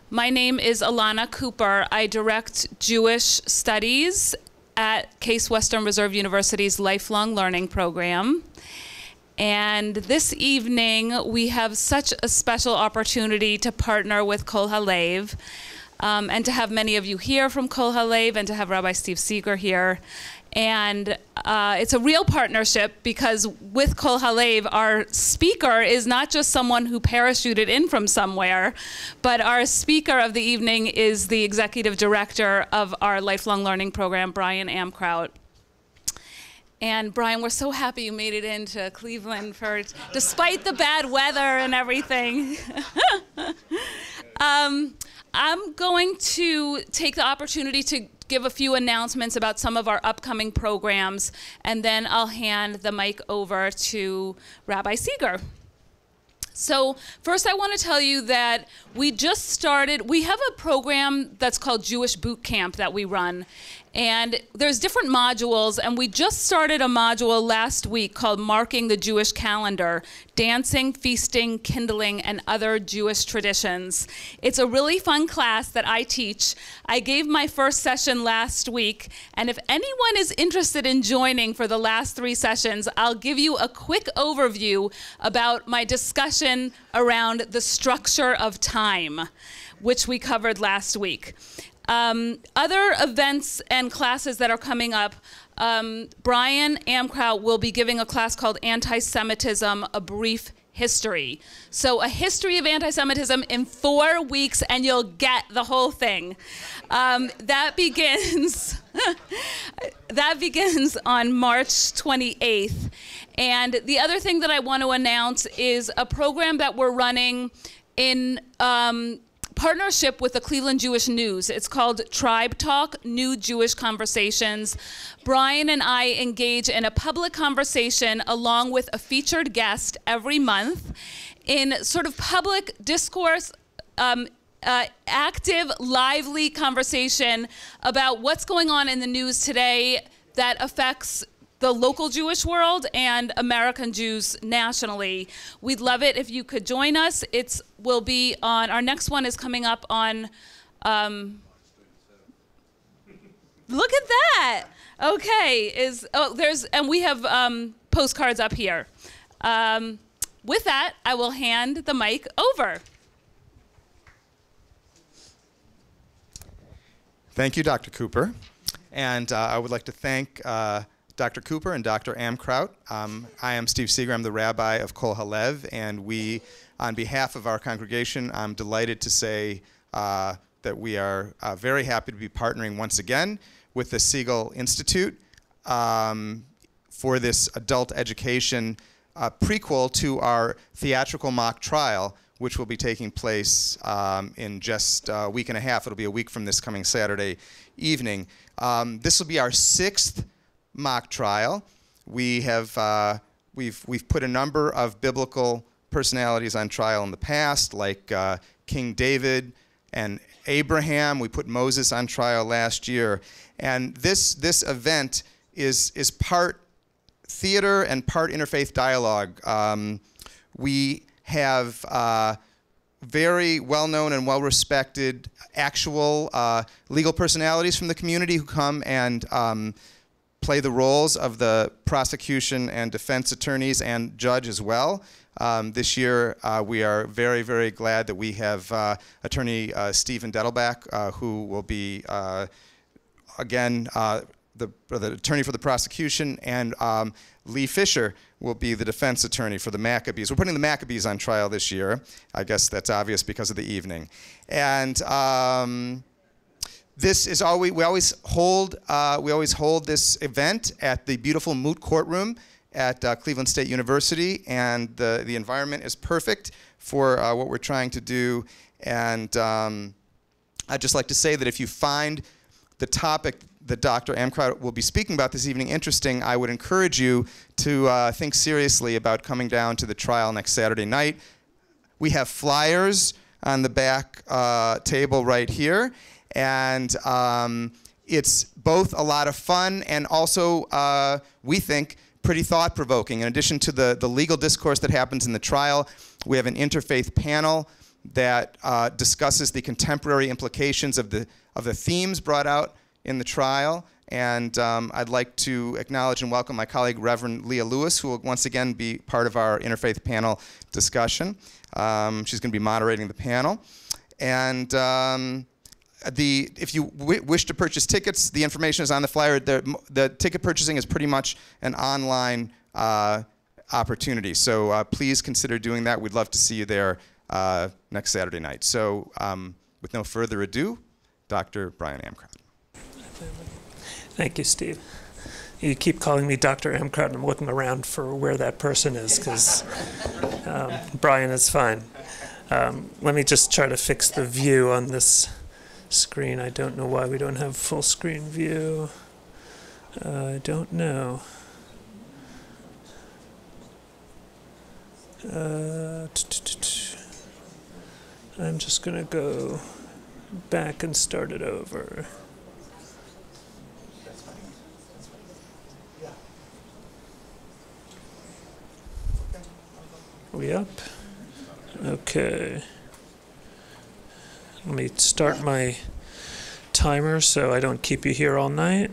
My name is Alana Cooper. I direct Jewish Studies at Case Western Reserve University's Lifelong Learning Program. And this evening, we have such a special opportunity to partner with Kol HaLev, and to have many of you here from Kol HaLev, and to have Rabbi Steve Siegal here. And it's a real partnership because with Kol HaLev, our speaker is not just someone who parachuted in from somewhere, but our speaker of the evening is the executive director of our lifelong learning program, Brian Amkraut. And Brian, we're so happy you made it into Cleveland despite the bad weather and everything. I'm going to take the opportunity to give a few announcements about some of our upcoming programs, and then I'll hand the mic over to Rabbi Siegal. So first I want to tell you that we have a program that's called Jewish Boot Camp that we run. And there's different modules, and we just started a module last week called Marking the Jewish Calendar, Dancing, Feasting, Kindling, and Other Jewish Traditions. It's a really fun class that I teach. I gave my first session last week, and if anyone is interested in joining for the last 3 sessions, I'll give you a quick overview about my discussion around the structure of time, which we covered last week. Other events and classes that are coming up, Brian Amkraut will be giving a class called Anti-Semitism, A Brief History. So a history of anti-Semitism in 4 weeks, and you'll get the whole thing. That begins on March 28th. And the other thing that I want to announce is a program that we're running in partnership with the Cleveland Jewish News. It's called Tribe Talk, New Jewish Conversations. Brian and I engage in a public conversation along with a featured guest every month in sort of public discourse, active, lively conversation about what's going on in the news today that affects the local Jewish world and American Jews nationally. We'd love it if you could join us. Will be on, our next one is coming up on, look at that. Okay, and we have postcards up here. With that, I will hand the mic over. Thank you, Dr. Cooper. And I would like to thank Dr. Cooper and Dr. Amkraut. I am Steve Siegal. I'm the rabbi of Kol HaLev, and we, on behalf of our congregation, I'm delighted to say that we are very happy to be partnering once again with the Siegal Institute for this adult education prequel to our theatrical mock trial, which will be taking place in just a week and a half. It'll be a week from this coming Saturday evening. This will be our 6th mock trial. We have we've put a number of biblical personalities on trial in the past, like King David and Abraham. We put Moses on trial last year, and this event is part theater and part interfaith dialogue. We have very well-known and well-respected actual legal personalities from the community who come and play the roles of the prosecution and defense attorneys and judge as well. This year, we are very, very glad that we have attorney Stephen Dettelbach, who will be, again, the attorney for the prosecution, and Lee Fisher will be the defense attorney for the Maccabees. We're putting the Maccabees on trial this year. I guess that's obvious because of the evening. And this is we always hold this event at the beautiful Moot Courtroom at Cleveland State University, and the environment is perfect for what we're trying to do. And I'd just like to say that if you find the topic that Dr. Amkraut will be speaking about this evening interesting, I would encourage you to think seriously about coming down to the trial next Saturday night. We have flyers on the back table right here. And it's both a lot of fun and also, we think, pretty thought-provoking. In addition to the legal discourse that happens in the trial, we have an interfaith panel that discusses the contemporary implications of the themes brought out in the trial. And I'd like to acknowledge and welcome my colleague, Reverend Leah Lewis, who will once again be part of our interfaith panel discussion. She's going to be moderating the panel. And if you wish to purchase tickets, the information is on the flyer. The ticket purchasing is pretty much an online opportunity. So please consider doing that. We'd love to see you there next Saturday night. So with no further ado, Dr. Brian Amkraut. Thank you, Steve. You keep calling me Dr. Amkraut, and I'm looking around for where that person is, because Brian is fine. Let me just try to fix the view on this screen. I don't know why we don't have full screen view. I don't know. I'm just going to go back and start it over. We up? Okay. Let me start my timer so I don't keep you here all night.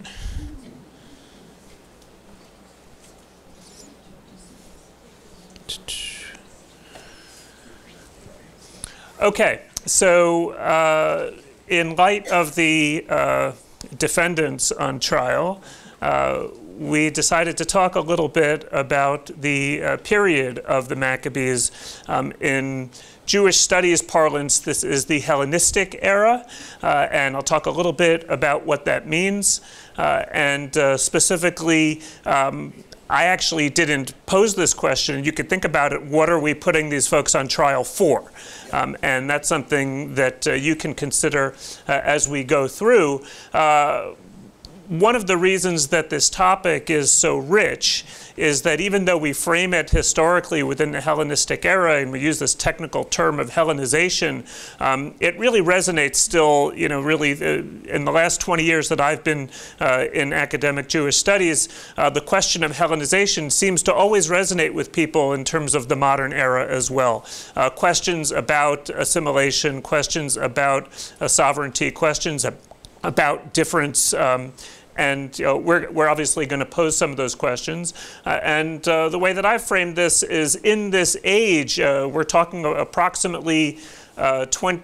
Okay, so in light of the defendants on trial, we decided to talk a little bit about the period of the Maccabees. In Jewish studies parlance, this is the Hellenistic era, and I'll talk a little bit about what that means. And specifically, I actually didn't pose this question. You could think about it, what are we putting these folks on trial for? And that's something that you can consider as we go through. One of the reasons that this topic is so rich is that even though we frame it historically within the Hellenistic era, and we use this technical term of Hellenization, it really resonates still, really in the last 20 years that I've been in academic Jewish studies, the question of Hellenization seems to always resonate with people in terms of the modern era as well. Questions about assimilation, questions about sovereignty, questions about difference, and we're obviously going to pose some of those questions. And the way that I've framed this is, in this age, we're talking approximately between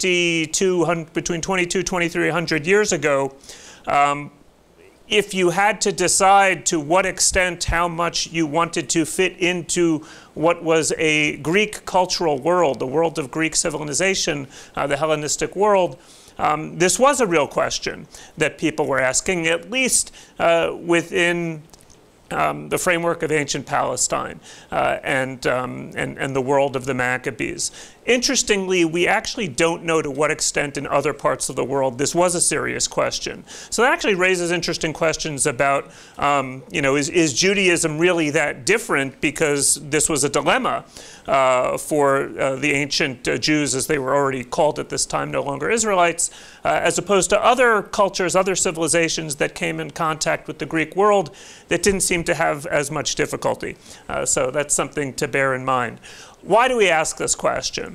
2,300 years ago. If you had to decide to what extent how much you wanted to fit into what was a Greek cultural world, the world of Greek civilization, the Hellenistic world, this was a real question that people were asking, at least within the framework of ancient Palestine and the world of the Maccabees. Interestingly, we actually don't know to what extent in other parts of the world this was a serious question. So that actually raises interesting questions about, is Judaism really that different, because this was a dilemma for the ancient Jews, as they were already called at this time, no longer Israelites, as opposed to other cultures, other civilizations that came in contact with the Greek world that didn't seem to have as much difficulty. So that's something to bear in mind. Why do we ask this question?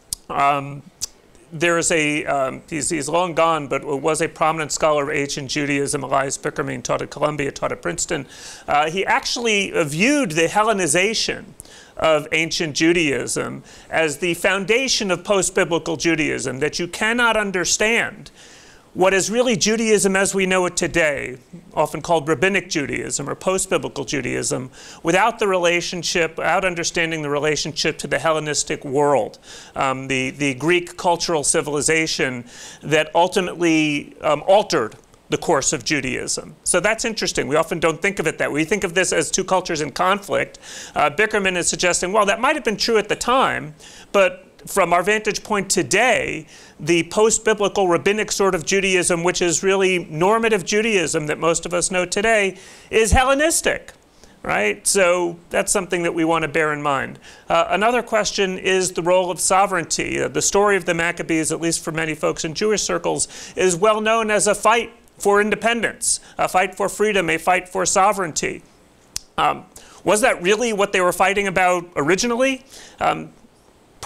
There's he's long gone, but was a prominent scholar of ancient Judaism, Elias Bickerman, taught at Columbia, taught at Princeton. He actually viewed the Hellenization of ancient Judaism as the foundation of post-biblical Judaism, that you cannot understand what is really Judaism as we know it today, often called Rabbinic Judaism or post-biblical Judaism, without the relationship, without understanding the relationship to the Hellenistic world, the Greek cultural civilization that ultimately altered the course of Judaism. So that's interesting. We often don't think of it that way. We think of this as two cultures in conflict. Bickerman is suggesting, well, that might have been true at the time, but from our vantage point today, the post-biblical rabbinic sort of Judaism, which is really normative Judaism that most of us know today, is Hellenistic, right? So that's something that we want to bear in mind. Another question is the role of sovereignty. The story of the Maccabees, at least for many folks in Jewish circles, is well known as a fight for independence, a fight for freedom, a fight for sovereignty. Was that really what they were fighting about originally?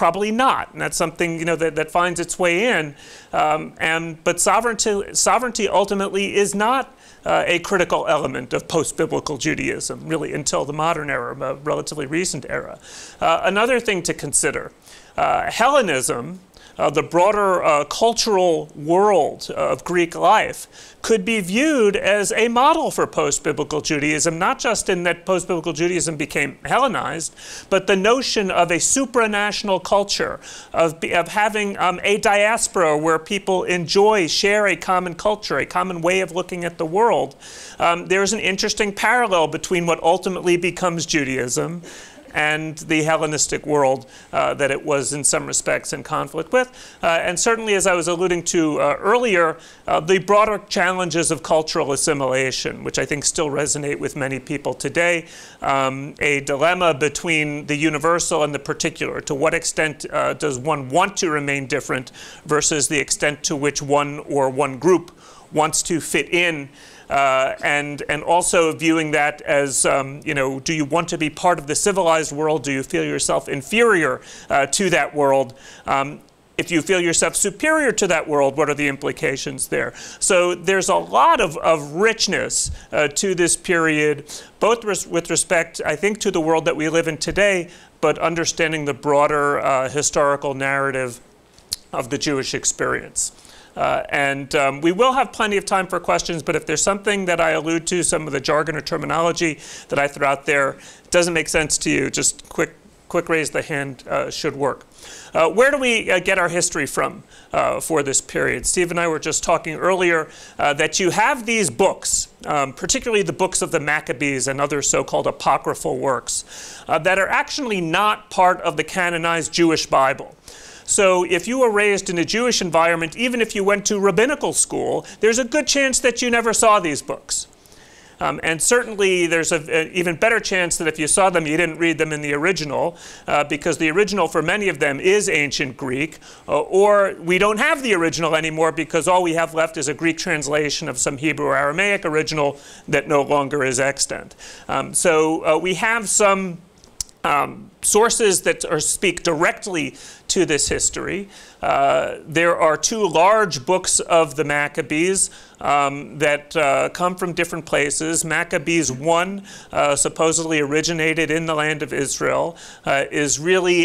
Probably not, and that's something that finds its way in. But sovereignty ultimately is not a critical element of post-biblical Judaism, really, until the modern era, a relatively recent era. Another thing to consider, Hellenism, the broader cultural world of Greek life, could be viewed as a model for post-biblical Judaism, not just in that post-biblical Judaism became Hellenized, but the notion of a supranational culture, of having a diaspora where people share a common culture, a common way of looking at the world. There's an interesting parallel between what ultimately becomes Judaism and the Hellenistic world that it was in some respects in conflict with. And certainly, as I was alluding to earlier, the broader challenges of cultural assimilation, which I think still resonate with many people today, a dilemma between the universal and the particular. To what extent does one want to remain different versus the extent to which one or one group wants to fit in? And also viewing that as, do you want to be part of the civilized world? Do you feel yourself inferior to that world? If you feel yourself superior to that world, what are the implications there? So there's a lot of richness to this period, both with respect, I think, to the world that we live in today, but understanding the broader historical narrative of the Jewish experience. We will have plenty of time for questions, but if there's something that I allude to, some of the jargon or terminology that I throw out there, doesn't make sense to you, just quick raise the hand should work. Where do we get our history from for this period? Steve and I were just talking earlier that you have these books, particularly the books of the Maccabees and other so-called apocryphal works, that are actually not part of the canonized Jewish Bible. So if you were raised in a Jewish environment, even if you went to rabbinical school, there's a good chance that you never saw these books. And certainly there's an even better chance that if you saw them, you didn't read them in the original, because the original for many of them is ancient Greek, or we don't have the original anymore because all we have left is a Greek translation of some Hebrew or Aramaic original that no longer is extant. So we have some sources that speak directly to this history. There are two large books of the Maccabees that come from different places. Maccabees 1, supposedly originated in the land of Israel, is really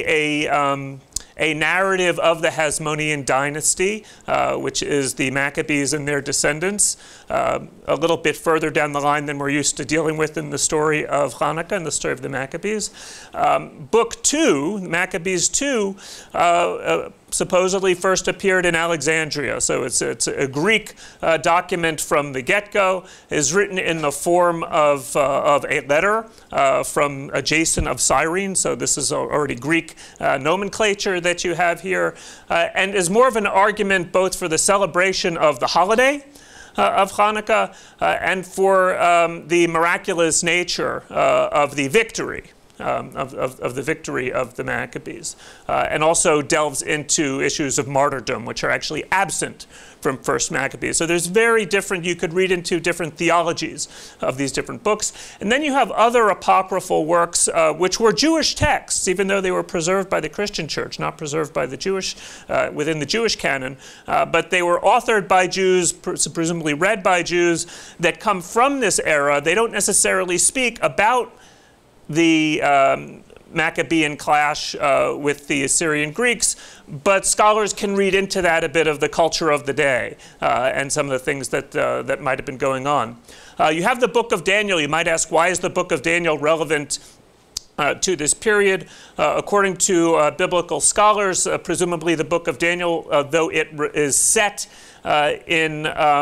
a narrative of the Hasmonean dynasty, which is the Maccabees and their descendants, a little bit further down the line than we're used to dealing with in the story of Hanukkah and the story of the Maccabees. Book 2, Maccabees 2, supposedly first appeared in Alexandria. So it's a Greek document from the get-go, is written in the form of a letter from Jason of Cyrene. So this is already Greek nomenclature that you have here, and is more of an argument both for the celebration of the holiday of Hanukkah and for the miraculous nature of the victory. Of the victory of the Maccabees, and also delves into issues of martyrdom, which are actually absent from First Maccabees. So there's you could read into different theologies of these different books. And then you have other apocryphal works, which were Jewish texts, even though they were preserved by the Christian church, not preserved by the Jewish, within the Jewish canon, but they were authored by Jews, presumably read by Jews, that come from this era. They don't necessarily speak about the Maccabean clash with the Assyrian Greeks, but scholars can read into that a bit of the culture of the day and some of the things that, that might have been going on. You have the Book of Daniel. You might ask, why is the Book of Daniel relevant to this period? According to biblical scholars, presumably the Book of Daniel, though it is set in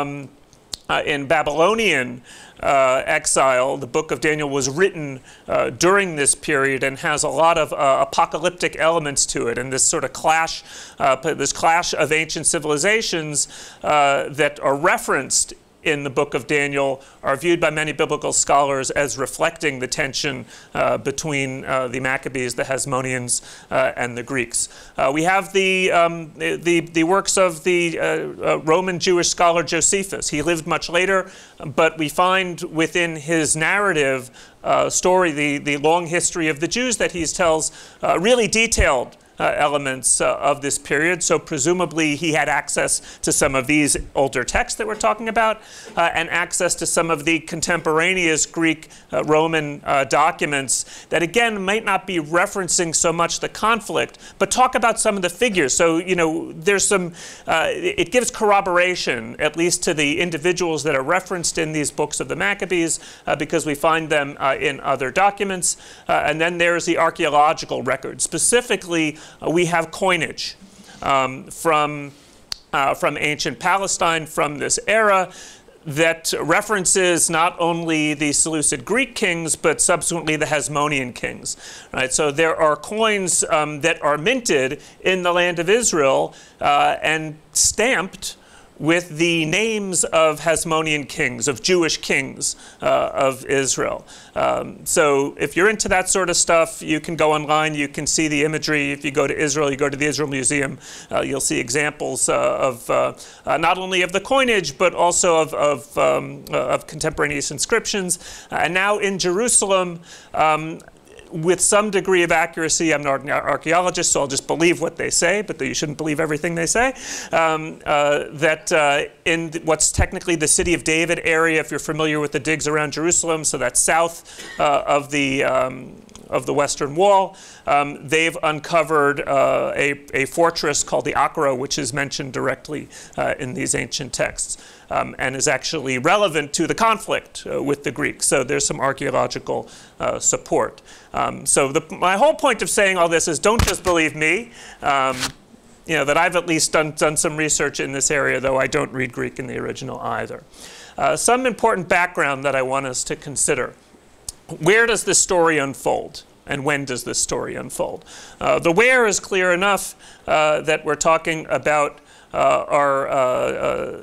Babylonian exile, the Book of Daniel was written during this period and has a lot of apocalyptic elements to it, and this sort of clash, this clash of ancient civilizations that are referenced in the Book of Daniel are viewed by many biblical scholars as reflecting the tension between the Maccabees, the Hasmoneans, and the Greeks. We have the works of the Roman Jewish scholar Josephus. He lived much later, but we find within his narrative story, the long history of the Jews that he tells, really detailed elements of this period. So presumably he had access to some of these older texts that we're talking about, and access to some of the contemporaneous Greek Roman documents that, again, might not be referencing so much the conflict, but talk about some of the figures. So, there's some, it gives corroboration, at least to the individuals that are referenced in these books of the Maccabees, because we find them in other documents. And then there's the archaeological record. Specifically, we have coinage from ancient Palestine from this era that references not only the Seleucid Greek kings, but subsequently the Hasmonean kings. Right? So there are coins that are minted in the land of Israel and stamped with the names of Hasmonean kings, of Jewish kings of Israel. So if you're into that sort of stuff, you can go online, you can see the imagery. If you go to Israel, you go to the Israel Museum, you'll see examples of not only of the coinage, but also of contemporaneous inscriptions. And now in Jerusalem, with some degree of accuracy, I'm not an archaeologist, so I'll just believe what they say, but you shouldn't believe everything they say, that in what's technically the City of David area, if you're familiar with the digs around Jerusalem, so that's south of the Western Wall, they've uncovered a fortress called the Amkraut, which is mentioned directly in these ancient texts. And is actually relevant to the conflict with the Greeks. So there's some archaeological support. So my whole point of saying all this is don't just believe me. That I've at least done some research in this area, though I don't read Greek in the original either. Some important background that I want us to consider. Where does this story unfold? And when does this story unfold? The where is clear enough that we're talking about our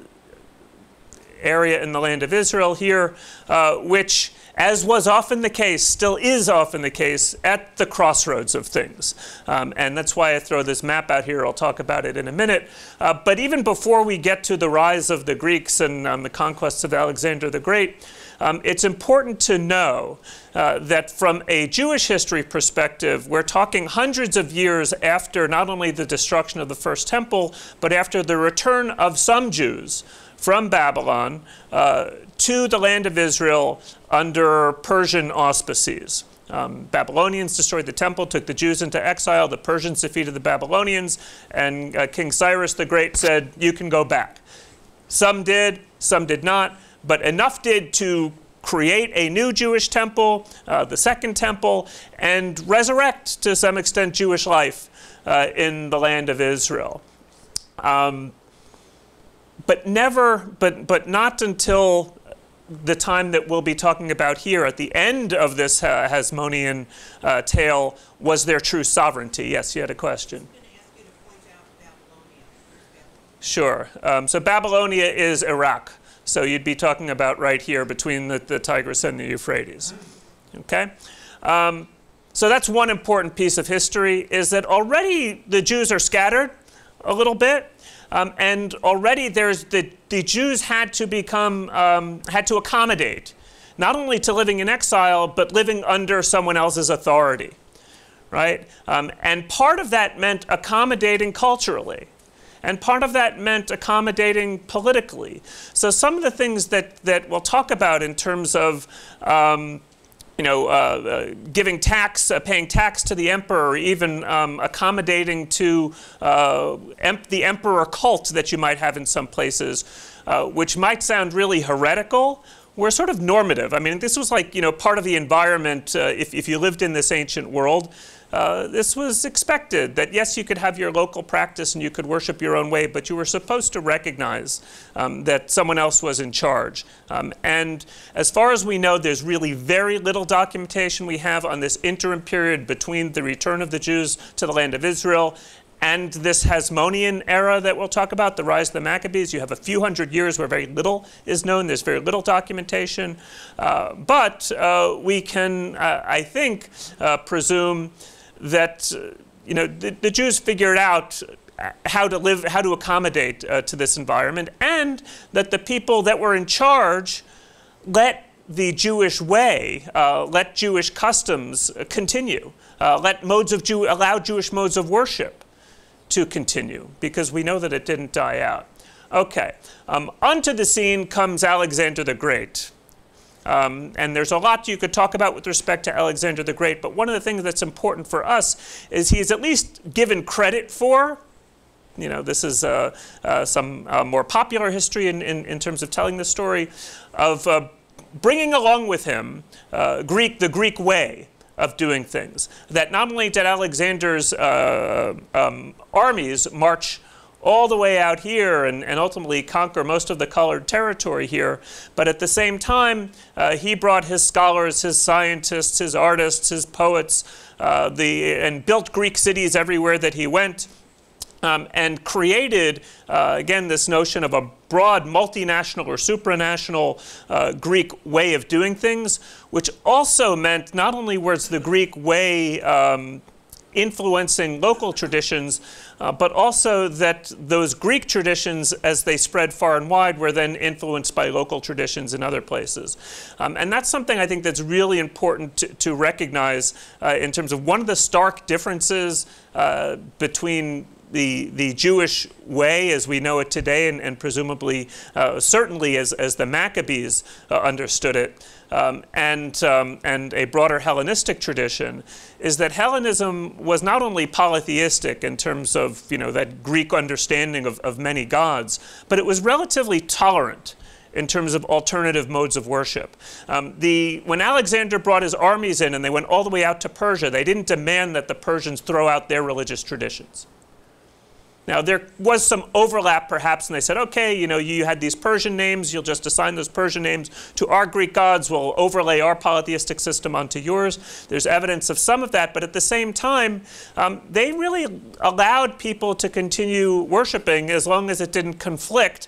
area in the land of Israel here, which, as was often the case, still is often the case, at the crossroads of things. And that's why I throw this map out here. I'll talk about it in a minute. But even before we get to the rise of the Greeks and the conquests of Alexander the Great, it's important to know that from a Jewish history perspective, we're talking hundreds of years after not only the destruction of the First Temple, but after the return of some Jews from Babylon to the land of Israel under Persian auspices. Babylonians destroyed the temple, took the Jews into exile. The Persians defeated the Babylonians, and King Cyrus the Great said, you can go back. Some did not, but enough did to create a new Jewish temple, the Second Temple, and resurrect, to some extent, Jewish life in the land of Israel. But not until the time that we'll be talking about here, at the end of this Hasmonean tale, was there true sovereignty. Yes, you had a question. I was going to ask you to point out Babylonia. Sure. So Babylonia is Iraq. So you'd be talking about right here between the Tigris and the Euphrates. Okay? So that's one important piece of history, is that already the Jews are scattered a little bit. And already the Jews had to accommodate, not only to living in exile, but living under someone else's authority, right? And part of that meant accommodating culturally. And part of that meant accommodating politically. So some of the things that we'll talk about in terms of giving tax, paying tax to the emperor, or even accommodating to the emperor cult that you might have in some places, which might sound really heretical, were sort of normative. I mean, this was like, part of the environment. If you lived in this ancient world, this was expected, that yes, you could have your local practice and you could worship your own way, but you were supposed to recognize that someone else was in charge. And as far as we know, there's really very little documentation we have on this interim period between the return of the Jews to the land of Israel and this Hasmonean era that we'll talk about, the rise of the Maccabees. You have a few hundred years where very little is known. There's very little documentation. But we can, I think, presume that the Jews figured out how to live, how to accommodate to this environment, and that the people that were in charge let the Jewish way, let Jewish customs continue, allow Jewish modes of worship to continue, because we know that it didn't die out. Okay, onto the scene comes Alexander the Great. And there's a lot you could talk about with respect to Alexander the Great, but one of the things that's important for us is he's at least given credit for. You know, this is some more popular history in terms of telling the story of bringing along with him the Greek way of doing things. That not only did Alexander's armies march all the way out here and ultimately conquer most of the colored territory here, but at the same time, he brought his scholars, his scientists, his artists, his poets, and built Greek cities everywhere that he went. And created, again, this notion of a broad multinational or supranational Greek way of doing things, which also meant not only was the Greek way influencing local traditions, but also that those Greek traditions, as they spread far and wide, were then influenced by local traditions in other places. And that's something I think that's really important to recognize in terms of one of the stark differences between the Jewish way as we know it today, and presumably, certainly as the Maccabees understood it, and a broader Hellenistic tradition, is that Hellenism was not only polytheistic in terms of that Greek understanding of many gods, but it was relatively tolerant in terms of alternative modes of worship. When Alexander brought his armies in and they went all the way out to Persia, they didn't demand that the Persians throw out their religious traditions. Now, there was some overlap, perhaps, and they said, okay, you had these Persian names, you'll just assign those Persian names to our Greek gods, we'll overlay our polytheistic system onto yours. There's evidence of some of that, but at the same time, they really allowed people to continue worshiping as long as it didn't conflict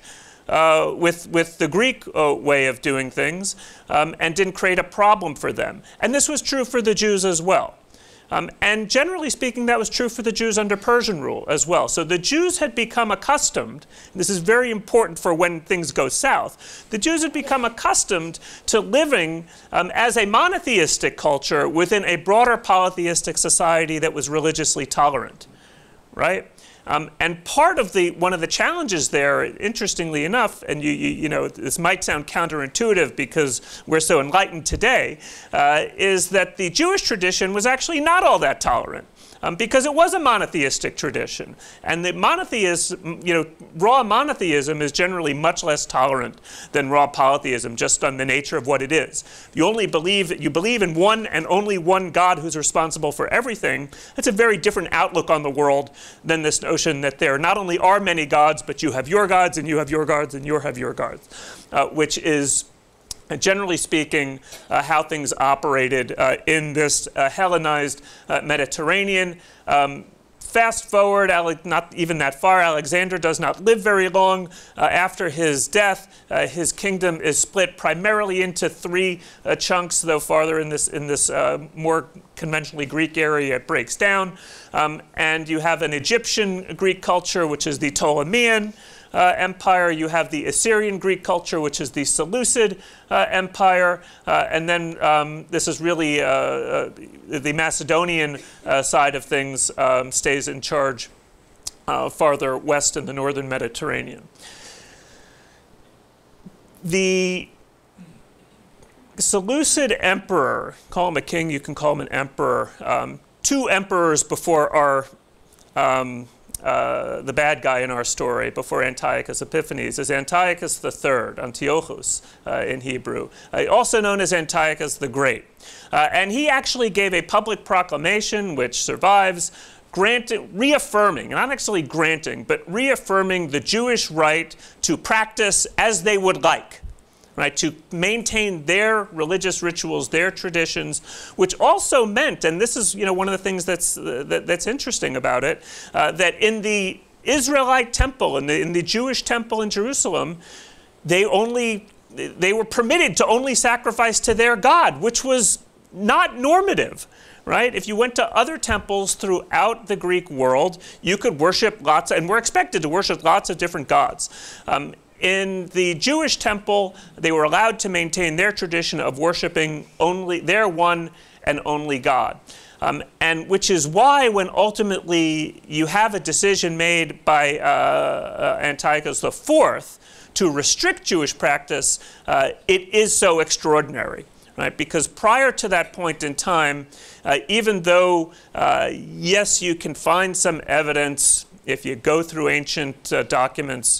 with the Greek way of doing things, and didn't create a problem for them. And this was true for the Jews as well. And generally speaking, that was true for the Jews under Persian rule as well. So the Jews had become accustomed, and this is very important for when things go south, the Jews had become accustomed to living as a monotheistic culture within a broader polytheistic society that was religiously tolerant, right? And part of one of the challenges there, interestingly enough, and this might sound counterintuitive because we're so enlightened today, is that the Jewish tradition was actually not all that tolerant. Because it was a monotheistic tradition. And the monotheism, raw monotheism is generally much less tolerant than raw polytheism, just on the nature of what it is. You believe in one and only one God who's responsible for everything. That's a very different outlook on the world than this notion that there not only are many gods, but you have your gods, and you have your gods, and you have your gods, which is, generally speaking, how things operated in this Hellenized Mediterranean. Fast forward, not even that far, Alexander does not live very long. After his death, his kingdom is split primarily into three chunks, though farther in this more conventionally Greek area it breaks down. And you have an Egyptian Greek culture, which is the Ptolemean Empire. You have the Assyrian Greek culture, which is the Seleucid Empire, and then this is really the Macedonian side of things stays in charge farther west in the northern Mediterranean. The Seleucid emperor, call him a king, you can call him an emperor, two emperors before our the bad guy in our story, before Antiochus Epiphanes, is Antiochus III, Antiochus in Hebrew, also known as Antiochus the Great. And he actually gave a public proclamation, which survives, reaffirming, not actually granting, but reaffirming the Jewish right to practice as they would like. Right, to maintain their religious rituals, their traditions, which also meant, and this is one of the things that's interesting about it, that in the Israelite temple, in the Jewish temple in Jerusalem, they were permitted to only sacrifice to their God, which was not normative. Right? If you went to other temples throughout the Greek world, you could worship and were expected to worship lots of different gods. in the Jewish temple, they were allowed to maintain their tradition of worshiping only their one and only God. And which is why when ultimately you have a decision made by Antiochus IV to restrict Jewish practice, it is so extraordinary, right? Because prior to that point in time, even though, yes, you can find some evidence if you go through ancient documents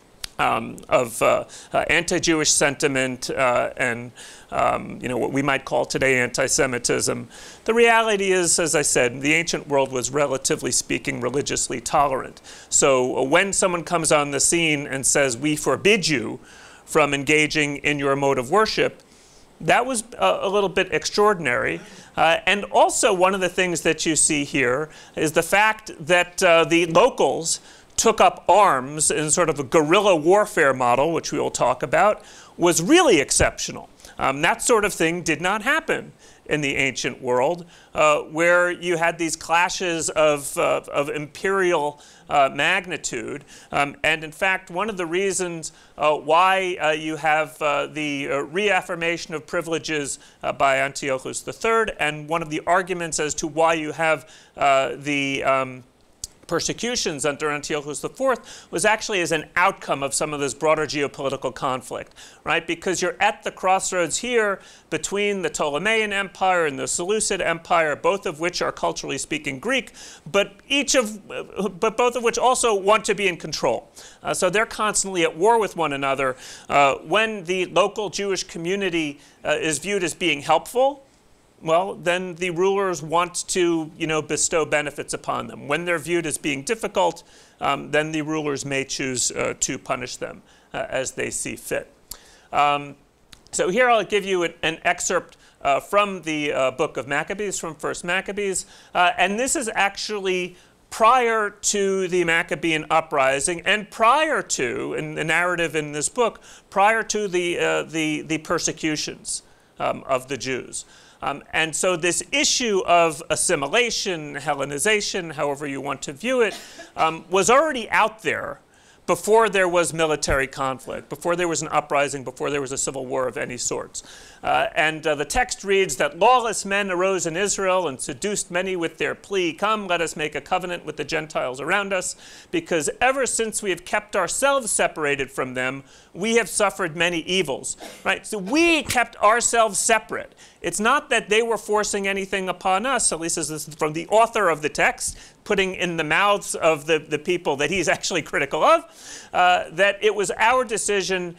of anti-Jewish sentiment and what we might call today anti-Semitism. The reality is, as I said, the ancient world was relatively speaking religiously tolerant. So when someone comes on the scene and says, "We forbid you from engaging in your mode of worship," that was a little bit extraordinary. And also one of the things that you see here is the fact that the locals took up arms in sort of a guerrilla warfare model, which we will talk about, was really exceptional. That sort of thing did not happen in the ancient world, where you had these clashes of imperial magnitude. And in fact, one of the reasons why you have the reaffirmation of privileges by Antiochus III, and one of the arguments as to why you have the persecutions under Antiochus IV was actually as an outcome of some of this broader geopolitical conflict, right? Because you're at the crossroads here between the Ptolemean Empire and the Seleucid Empire, both of which are culturally speaking Greek, but both of which also want to be in control. So they're constantly at war with one another. When the local Jewish community is viewed as being helpful, well, then the rulers want to, bestow benefits upon them. When they're viewed as being difficult, then the rulers may choose to punish them as they see fit. So here I'll give you an excerpt from the book of Maccabees, from 1st Maccabees. And this is actually prior to the Maccabean uprising and prior to, in the narrative in this book, prior to the persecutions of the Jews. And so this issue of assimilation, Hellenization, however you want to view it, was already out there before there was military conflict, before there was an uprising, before there was a civil war of any sorts. And the text reads that lawless men arose in Israel and seduced many with their plea, "Come, let us make a covenant with the Gentiles around us, because ever since we have kept ourselves separated from them, we have suffered many evils." Right? So we kept ourselves separate. It's not that they were forcing anything upon us, at least this is from the author of the text, putting in the mouths of the people that he's actually critical of, that it was our decision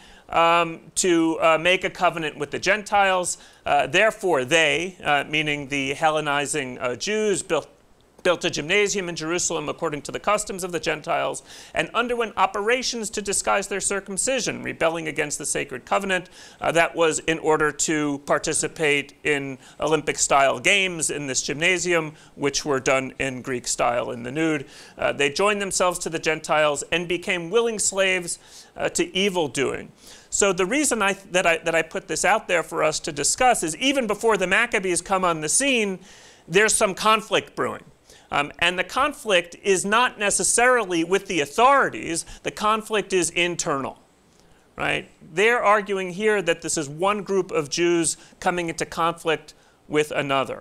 to make a covenant with the Gentiles. Therefore they, meaning the Hellenizing Jews, built a gymnasium in Jerusalem according to the customs of the Gentiles, and underwent operations to disguise their circumcision, rebelling against the sacred covenant. That was in order to participate in Olympic-style games in this gymnasium, which were done in Greek style in the nude. They joined themselves to the Gentiles and became willing slaves to evil doing. So the reason that I put this out there for us to discuss is even before the Maccabees come on the scene, there's some conflict brewing. And the conflict is not necessarily with the authorities. The conflict is internal, right? They're arguing here that this is one group of Jews coming into conflict with another.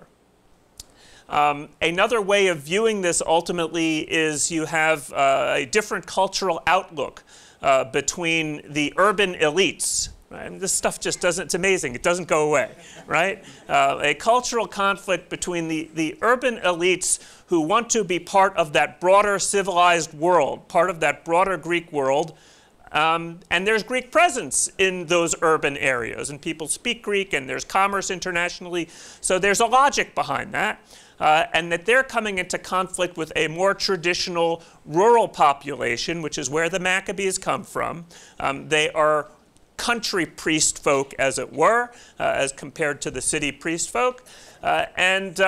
Another way of viewing this ultimately is you have a different cultural outlook between the urban elites. Right? And this stuff just doesn't, it's amazing, it doesn't go away, right? A cultural conflict between the urban elites who want to be part of that broader civilized world, part of that broader Greek world, and there's Greek presence in those urban areas, and people speak Greek, and there's commerce internationally, so there's a logic behind that. And that they're coming into conflict with a more traditional rural population, which is where the Maccabees come from. They are country priest folk, as it were, as compared to the city priest folk, and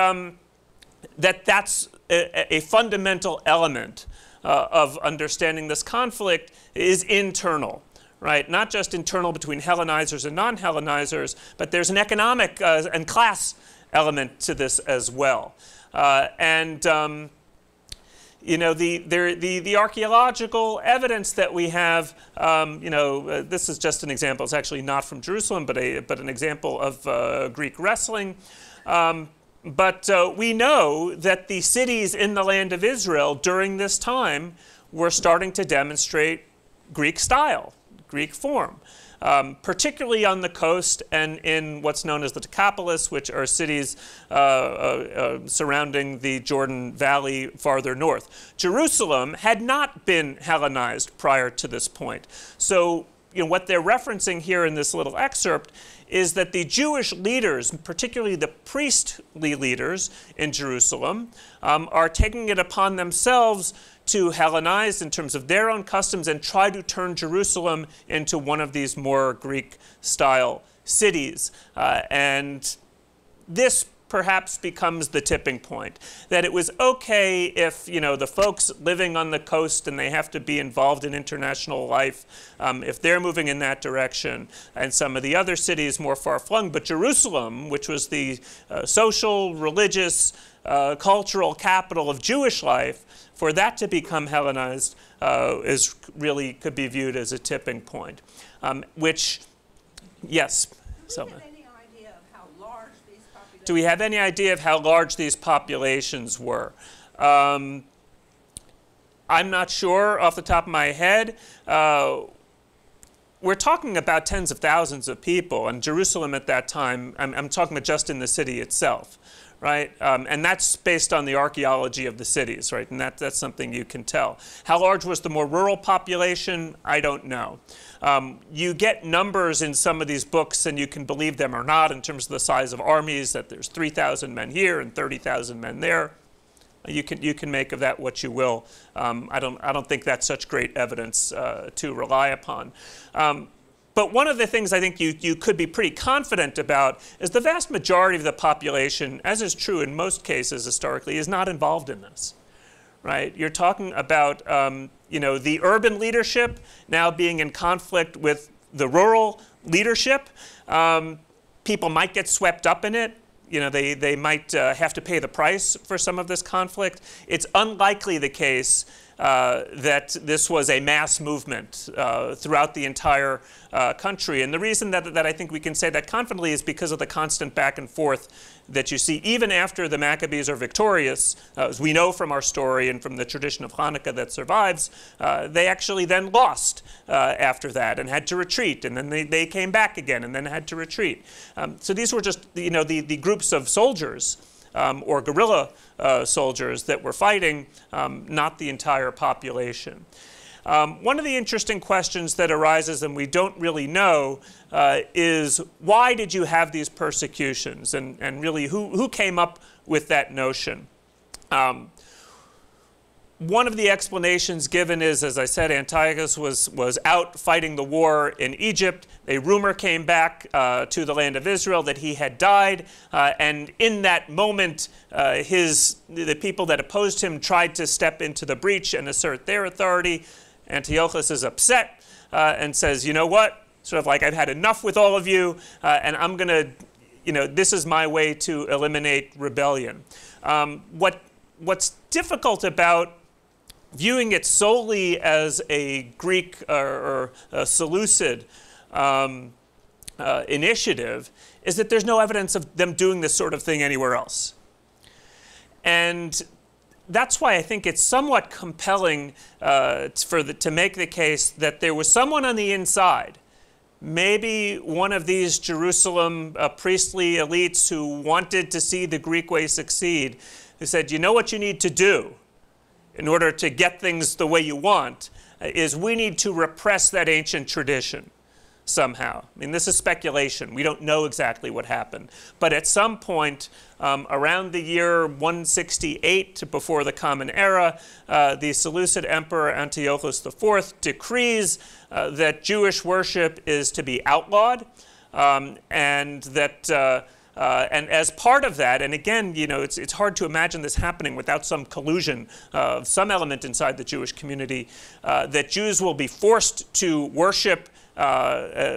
that's a fundamental element of understanding this conflict is internal, right? Not just internal between Hellenizers and non-Hellenizers, but there's an economic and class element to this as well. the archaeological evidence that we have, this is just an example. It's actually not from Jerusalem, but an example of Greek wrestling. But we know that the cities in the land of Israel during this time were starting to demonstrate Greek style, Greek form. Particularly on the coast and in what's known as the Decapolis, which are cities surrounding the Jordan Valley farther north. Jerusalem had not been Hellenized prior to this point. So what they're referencing here in this little excerpt is that the Jewish leaders, particularly the priestly leaders in Jerusalem, are taking it upon themselves to Hellenize in terms of their own customs and try to turn Jerusalem into one of these more Greek-style cities. And this perhaps becomes the tipping point, that it was okay if the folks living on the coast and they have to be involved in international life, if they're moving in that direction, and some of the other cities more far-flung, but Jerusalem, which was the social, religious, cultural capital of Jewish life, for that to become Hellenized could be viewed as a tipping point, which, yes, Selma. Do we have any idea of how large these populations were? I'm not sure off the top of my head. We're talking about tens of thousands of people, and Jerusalem at that time, I'm talking about just in the city itself, right? And that's based on the archaeology of the cities, right? And that's something you can tell. How large was the more rural population? I don't know. You get numbers in some of these books, and you can believe them or not in terms of the size of armies, that there's 3,000 men here and 30,000 men there. You can make of that what you will. I don't think that's such great evidence to rely upon. But one of the things I think you could be pretty confident about is the vast majority of the population, as is true in most cases historically, is not involved in this. Right? You're talking about the urban leadership now being in conflict with the rural leadership. People might get swept up in it. They might have to pay the price for some of this conflict. It's unlikely the case that this was a mass movement throughout the entire country. And the reason that I think we can say that confidently is because of the constant back and forth that you see even after the Maccabees are victorious. As we know from our story and from the tradition of Hanukkah that survives, they actually then lost after that and had to retreat. And then they came back again and then had to retreat. So these were just the groups of soldiers or guerrilla soldiers that were fighting, not the entire population. One of the interesting questions that arises, and we don't really know, is why did you have these persecutions? And really, who came up with that notion? One of the explanations given is, as I said, Antiochus was out fighting the war in Egypt. A rumor came back to the land of Israel that he had died, and in that moment, the people that opposed him tried to step into the breach and assert their authority. Antiochus is upset and says, you know what, sort of like, I've had enough with all of you, and I'm going to, this is my way to eliminate rebellion. What's difficult about viewing it solely as a Greek or a Seleucid initiative is that there's no evidence of them doing this sort of thing anywhere else. And that's why I think it's somewhat compelling to make the case that there was someone on the inside, maybe one of these Jerusalem priestly elites who wanted to see the Greek way succeed, who said, you know what you need to do in order to get things the way you want, is we need to repress that ancient tradition somehow. I mean, this is speculation. We don't know exactly what happened. But at some point, around the year 168 before the Common Era, the Seleucid Emperor Antiochus IV decrees that Jewish worship is to be outlawed, and that and as part of that, and again, it's hard to imagine this happening without some collusion of some element inside the Jewish community, that Jews will be forced to worship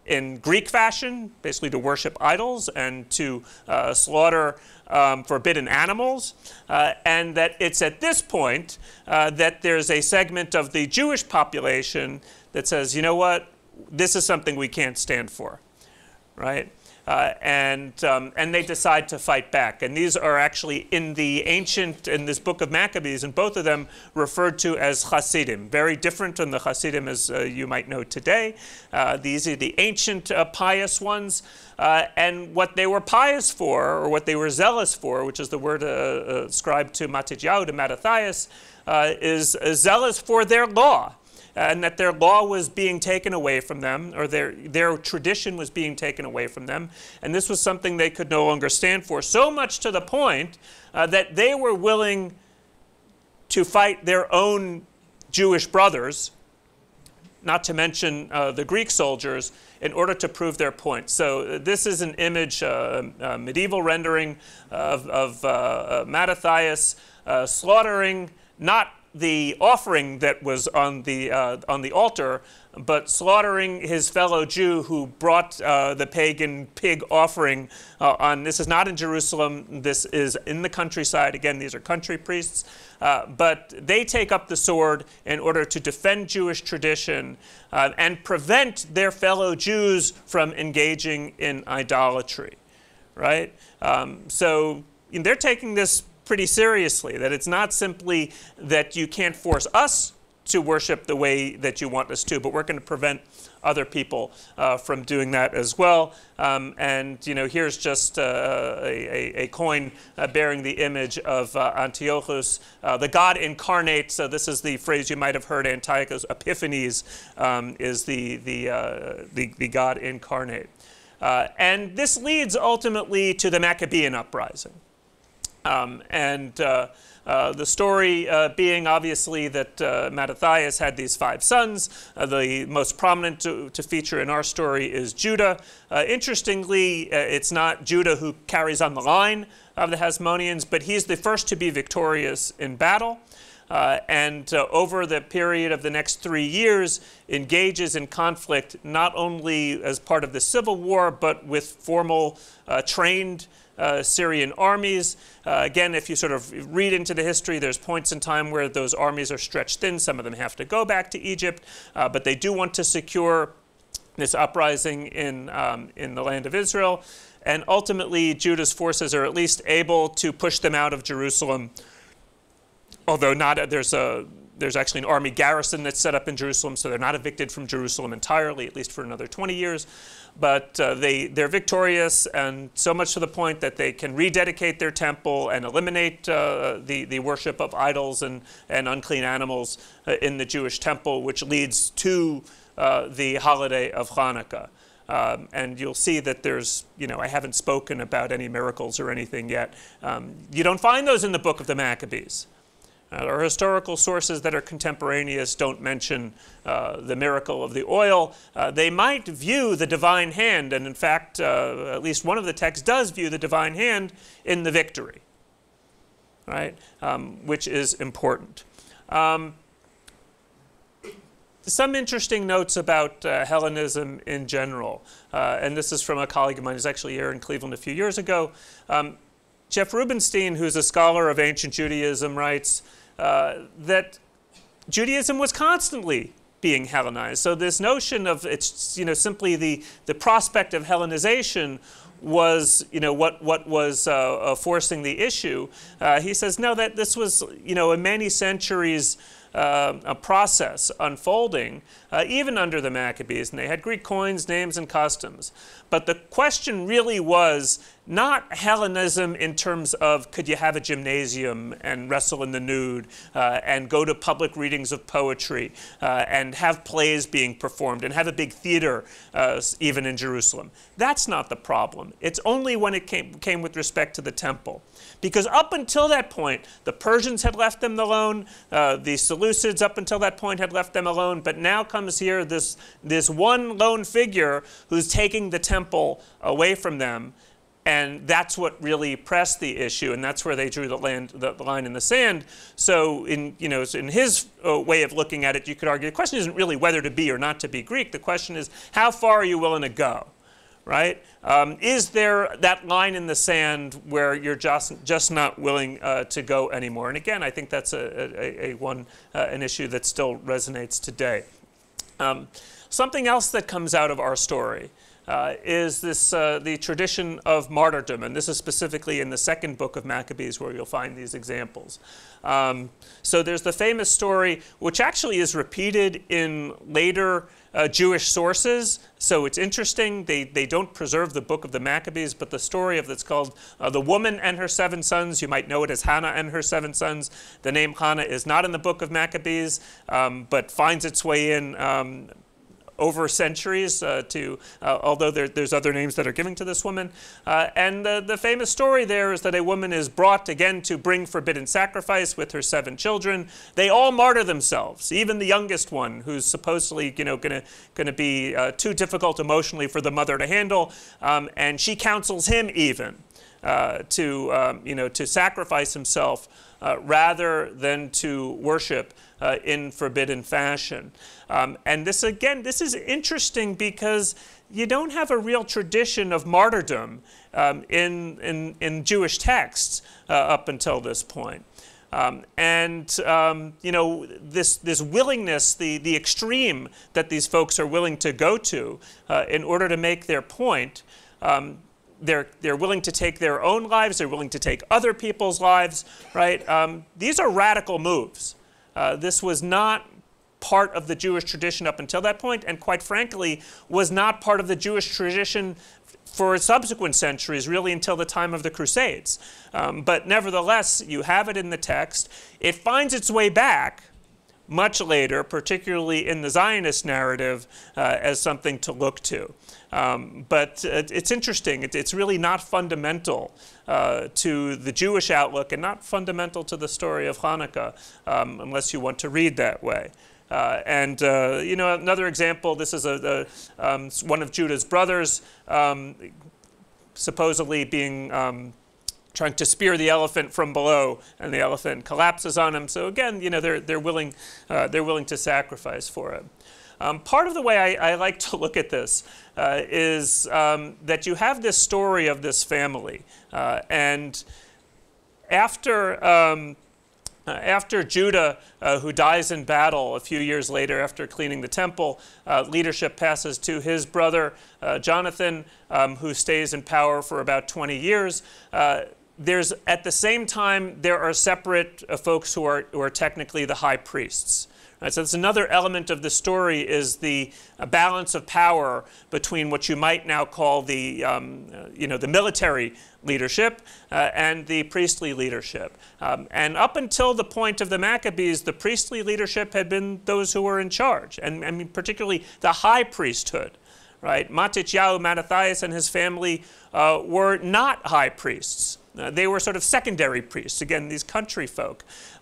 in Greek fashion, basically to worship idols and to slaughter forbidden animals, and that it's at this point that there's a segment of the Jewish population that says, you know what, this is something we can't stand for, right? And they decide to fight back. And these are actually in this book of Maccabees, and both of them referred to as Hasidim. Very different from the Hasidim as you might know today. These are the ancient pious ones. And what they were pious for, or what they were zealous for, which is the word ascribed to Matityahu, to Mattathias, is zealous for their law. And that their law was being taken away from them, or their tradition was being taken away from them. And this was something they could no longer stand for, so much to the point that they were willing to fight their own Jewish brothers, not to mention the Greek soldiers, in order to prove their point. So this is an image, a medieval rendering of Mattathias slaughtering not the offering that was on the altar, but slaughtering his fellow Jew who brought the pagan pig offering on. This is not in Jerusalem. This is in the countryside. Again, these are country priests. But they take up the sword in order to defend Jewish tradition and prevent their fellow Jews from engaging in idolatry, right? So they're taking this pretty seriously, that it's not simply that you can't force us to worship the way that you want us to, but we're going to prevent other people from doing that as well. And here's just a coin bearing the image of Antiochus, the God incarnate. So this is the phrase you might have heard. Antiochus Epiphanes is the God incarnate. And this leads ultimately to the Maccabean uprising. The story being obviously that Mattathias had these 5 sons. The most prominent to feature in our story is Judah. Interestingly, it's not Judah who carries on the line of the Hasmoneans, but he's the first to be victorious in battle. Over the period of the next 3 years, engages in conflict not only as part of the civil war, but with formal trained Syrian armies. Again, if you sort of read into the history, there's points in time where those armies are stretched thin. Some of them have to go back to Egypt, but they do want to secure this uprising in the land of Israel. And ultimately, Judah's forces are at least able to push them out of Jerusalem, although there's actually an army garrison that's set up in Jerusalem, so they're not evicted from Jerusalem entirely, at least for another 20 years. But they're victorious, and so much to the point that they can rededicate their temple and eliminate the worship of idols and unclean animals in the Jewish temple, which leads to the holiday of Hanukkah. And you'll see that there's, I haven't spoken about any miracles or anything yet. You don't find those in the book of the Maccabees. Our historical sources that are contemporaneous don't mention the miracle of the oil. They might view the divine hand, and in fact, at least one of the texts does view the divine hand in the victory, right? Which is important. Some interesting notes about Hellenism in general, and this is from a colleague of mine who's actually here in Cleveland a few years ago. Jeff Rubenstein, who's a scholar of ancient Judaism, writes that Judaism was constantly being Hellenized. So this notion of it's simply the prospect of Hellenization was what was forcing the issue. He says no, that this was a many centuries a process unfolding, even under the Maccabees, and they had Greek coins, names, and customs. But the question really was not Hellenism in terms of could you have a gymnasium and wrestle in the nude and go to public readings of poetry and have plays being performed and have a big theater even in Jerusalem. That's not the problem. It's only when it came with respect to the temple. Because up until that point, the Persians had left them alone, the Seleucids up until that point had left them alone, but now comes here this one lone figure who's taking the temple away from them. And that's what really pressed the issue, and that's where they drew the line in the sand. So in his way of looking at it, you could argue the question isn't really whether to be or not to be Greek. The question is, how far are you willing to go, right? Is there that line in the sand where you're just not willing to go anymore? And again, I think that's an issue that still resonates today. Something else that comes out of our story is the tradition of martyrdom, and this is specifically in the second book of Maccabees where you'll find these examples. So there's the famous story, which actually is repeated in later Jewish sources. So it's interesting, they don't preserve the book of the Maccabees, but the story that's called the woman and her 7 sons, you might know it as Hannah and her 7 sons. The name Hannah is not in the book of Maccabees, but finds its way in over centuries, although there's other names that are given to this woman. And the famous story there is that a woman is brought again to bring forbidden sacrifice with her 7 children. They all martyr themselves, even the youngest one, who's supposedly going to be too difficult emotionally for the mother to handle. And she counsels him even to sacrifice himself rather than to worship in forbidden fashion. And this is interesting because you don't have a real tradition of martyrdom in Jewish texts up until this point. This willingness, the extreme that these folks are willing to go to in order to make their point, they're willing to take their own lives, they're willing to take other people's lives, right? These are radical moves. This was not part of the Jewish tradition up until that point, and quite frankly, was not part of the Jewish tradition for subsequent centuries, really until the time of the Crusades. But nevertheless, you have it in the text. It finds its way back much later, particularly in the Zionist narrative, as something to look to. But it's interesting. It's really not fundamental to the Jewish outlook and not fundamental to the story of Hanukkah, unless you want to read that way. Another example, this is one of Judah's brothers supposedly being trying to spear the elephant from below, and the elephant collapses on him. So again, they're willing to sacrifice for it. Part of the way I like to look at this is that you have this story of this family, and after Judah, who dies in battle a few years later after cleaning the temple, leadership passes to his brother Jonathan, who stays in power for about 20 years. At the same time, there are separate folks who are technically the high priests. Right, so that's another element of the story, is the balance of power between what you might now call the military leadership and the priestly leadership. And up until the point of the Maccabees, the priestly leadership had been those who were in charge, and I mean particularly the high priesthood. Right, Matityahu, Mattathias, and his family were not high priests. They were sort of secondary priests. Again, these country folk,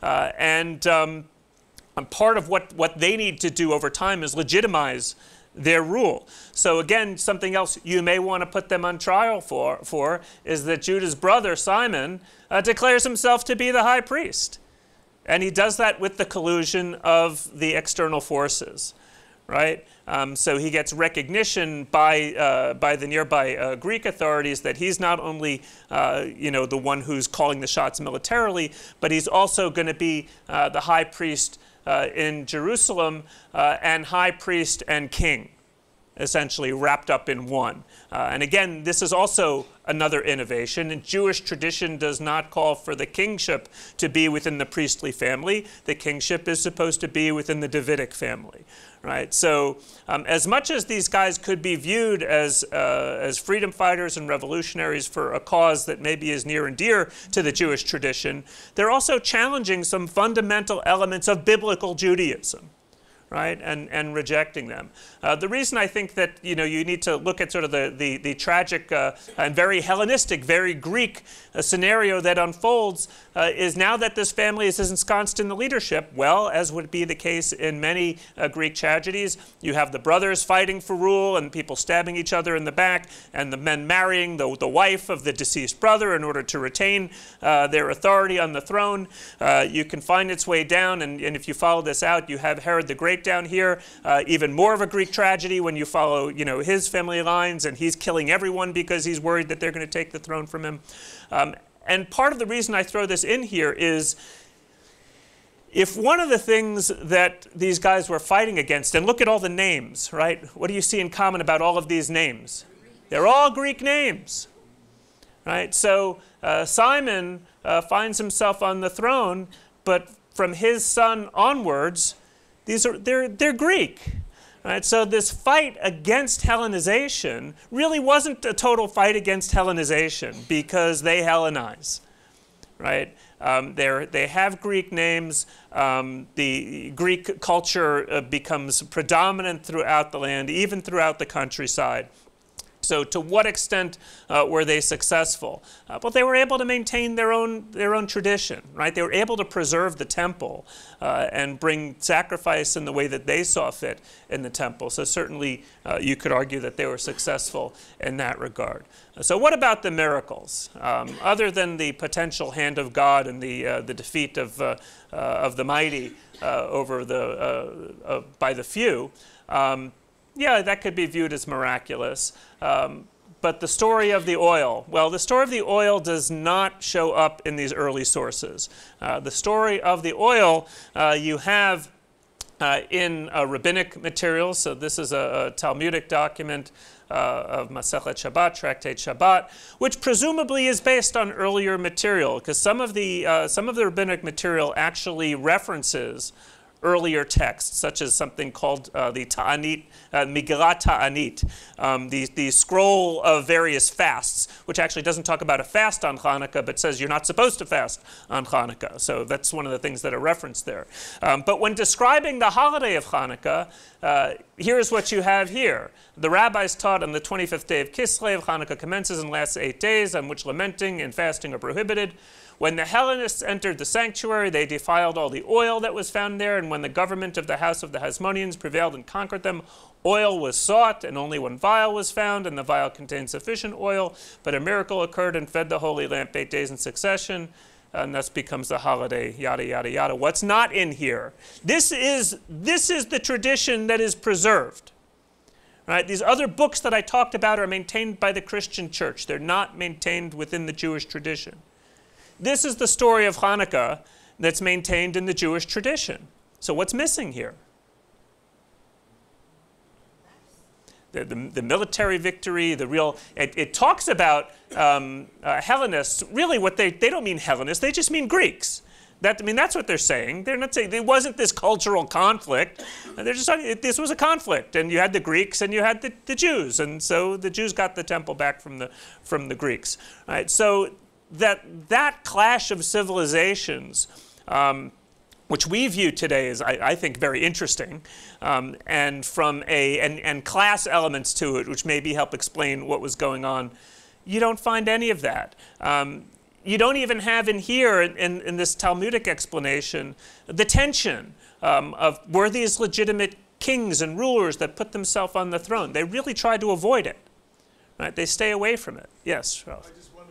and part of what they need to do over time is legitimize their rule. So again, something else you may want to put them on trial for is that Judah's brother, Simon, declares himself to be the high priest. And he does that with the collusion of the external forces, right? So he gets recognition by the nearby Greek authorities that he's not only the one who's calling the shots militarily, but he's also going to be the high priest in Jerusalem, and high priest and king, essentially wrapped up in one. And again, this is also another innovation. And Jewish tradition does not call for the kingship to be within the priestly family. The kingship is supposed to be within the Davidic family, right? So as much as these guys could be viewed as freedom fighters and revolutionaries for a cause that maybe is near and dear to the Jewish tradition, they're also challenging some fundamental elements of biblical Judaism. right, and rejecting them. The reason I think that you need to look at sort of the tragic and very Hellenistic, very Greek scenario that unfolds is now that this family is ensconced in the leadership, well, as would be the case in many Greek tragedies, you have the brothers fighting for rule and people stabbing each other in the back, and the men marrying the wife of the deceased brother in order to retain their authority on the throne. You can find its way down, and if you follow this out, you have Herod the Great down here, even more of a Greek tragedy when you follow his family lines, and he's killing everyone because he's worried that they're going to take the throne from him. And part of the reason I throw this in here is if one of the things that these guys were fighting against, and look at all the names, right? What do you see in common about all of these names? They're all Greek names, right? So Simon finds himself on the throne, but from his son onwards, they're Greek. Right, so this fight against Hellenization really wasn't a total fight against Hellenization because they Hellenize, right? They have Greek names. The Greek culture becomes predominant throughout the land, even throughout the countryside. So to what extent were they successful? Well, they were able to maintain their own tradition, right? They were able to preserve the temple and bring sacrifice in the way that they saw fit in the temple. So certainly you could argue that they were successful in that regard. So what about the miracles? Other than the potential hand of God and the defeat of the mighty by the few, yeah, that could be viewed as miraculous. But the story of the oil, well, the story of the oil does not show up in these early sources. The story of the oil you have in rabbinic materials. So this is a Talmudic document of Masechet Shabbat, Tractate Shabbat, which presumably is based on earlier material, because some of the rabbinic material actually references earlier texts, such as something called the Ta'anit, Megillat Ta'anit, the scroll of various fasts, which actually doesn't talk about a fast on Hanukkah, but says you're not supposed to fast on Hanukkah. So that's one of the things that are referenced there. But when describing the holiday of Hanukkah, here's what you have here. The rabbis taught on the 25th day of Kislev, Hanukkah commences and lasts 8 days, on which lamenting and fasting are prohibited. When the Hellenists entered the sanctuary, they defiled all the oil that was found there, and when the government of the house of the Hasmoneans prevailed and conquered them, oil was sought, and only one vial was found, and the vial contained sufficient oil. But a miracle occurred and fed the holy lamp 8 days in succession, and thus becomes the holiday, yada, yada, yada. What's not in here? This is the tradition that is preserved. Right? These other books that I talked about are maintained by the Christian church. They're not maintained within the Jewish tradition. This is the story of Hanukkah that's maintained in the Jewish tradition. So what's missing here? The military victory, the real... It talks about Hellenists. Really, what they don't mean Hellenists. They just mean Greeks. That's what they're saying. They're not saying... There wasn't this cultural conflict. They're just talking... This was a conflict. And you had the Greeks and you had the Jews. And so the Jews got the temple back from the Greeks. All right, so... That clash of civilizations, which we view today as, I think, very interesting, and class elements to it, which maybe help explain what was going on, you don't find any of that. You don't even have in here, in this Talmudic explanation, the tension of were these legitimate kings and rulers that put themselves on the throne. They really try to avoid it. Right? They stay away from it. Yes, Ralph.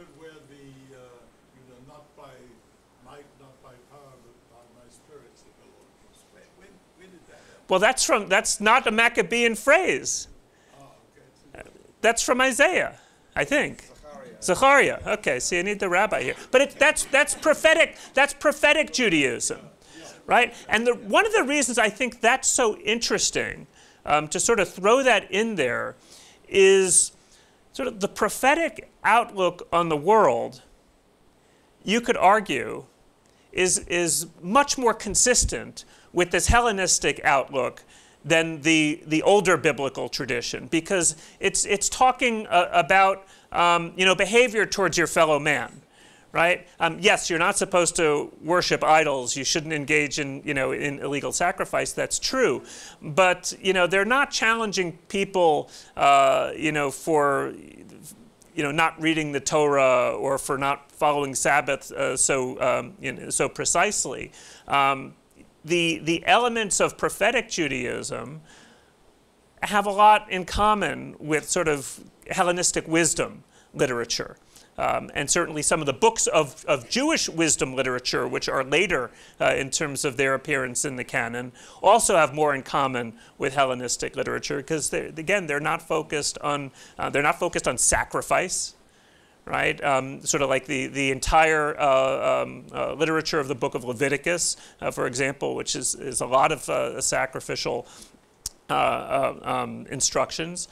Well, that's not a Maccabean phrase. That's from Isaiah, I think. Zechariah. Okay, see, I need the rabbi here. But that's prophetic. That's prophetic Judaism, right? And one of the reasons I think that's so interesting to sort of throw that in there is sort of the prophetic outlook on the world. You could argue is much more consistent with this Hellenistic outlook than the older biblical tradition, because it's talking about behavior towards your fellow man, right? Yes, you're not supposed to worship idols. You shouldn't engage in, in illegal sacrifice. That's true. But, they're not challenging people, for, not reading the Torah or for not following Sabbath so precisely. The elements of prophetic Judaism have a lot in common with sort of Hellenistic wisdom literature. And certainly some of the books of Jewish wisdom literature, which are later in terms of their appearance in the canon, also have more in common with Hellenistic literature because, they're not focused on sacrifice, right? Sort of like the entire literature of the book of Leviticus, for example, which is a lot of sacrificial instructions.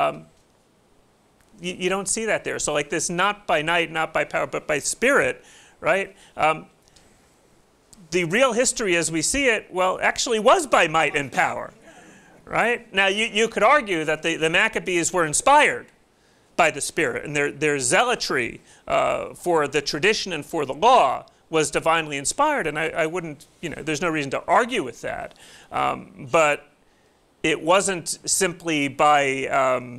You don't see that there. So like this, not by night, not by power, but by spirit, right? The real history as we see it, well, actually was by might and power, right? Now, you could argue that the Maccabees were inspired by the Spirit, and their zealotry for the tradition and for the law was divinely inspired, and I wouldn't, there's no reason to argue with that. But it wasn't simply by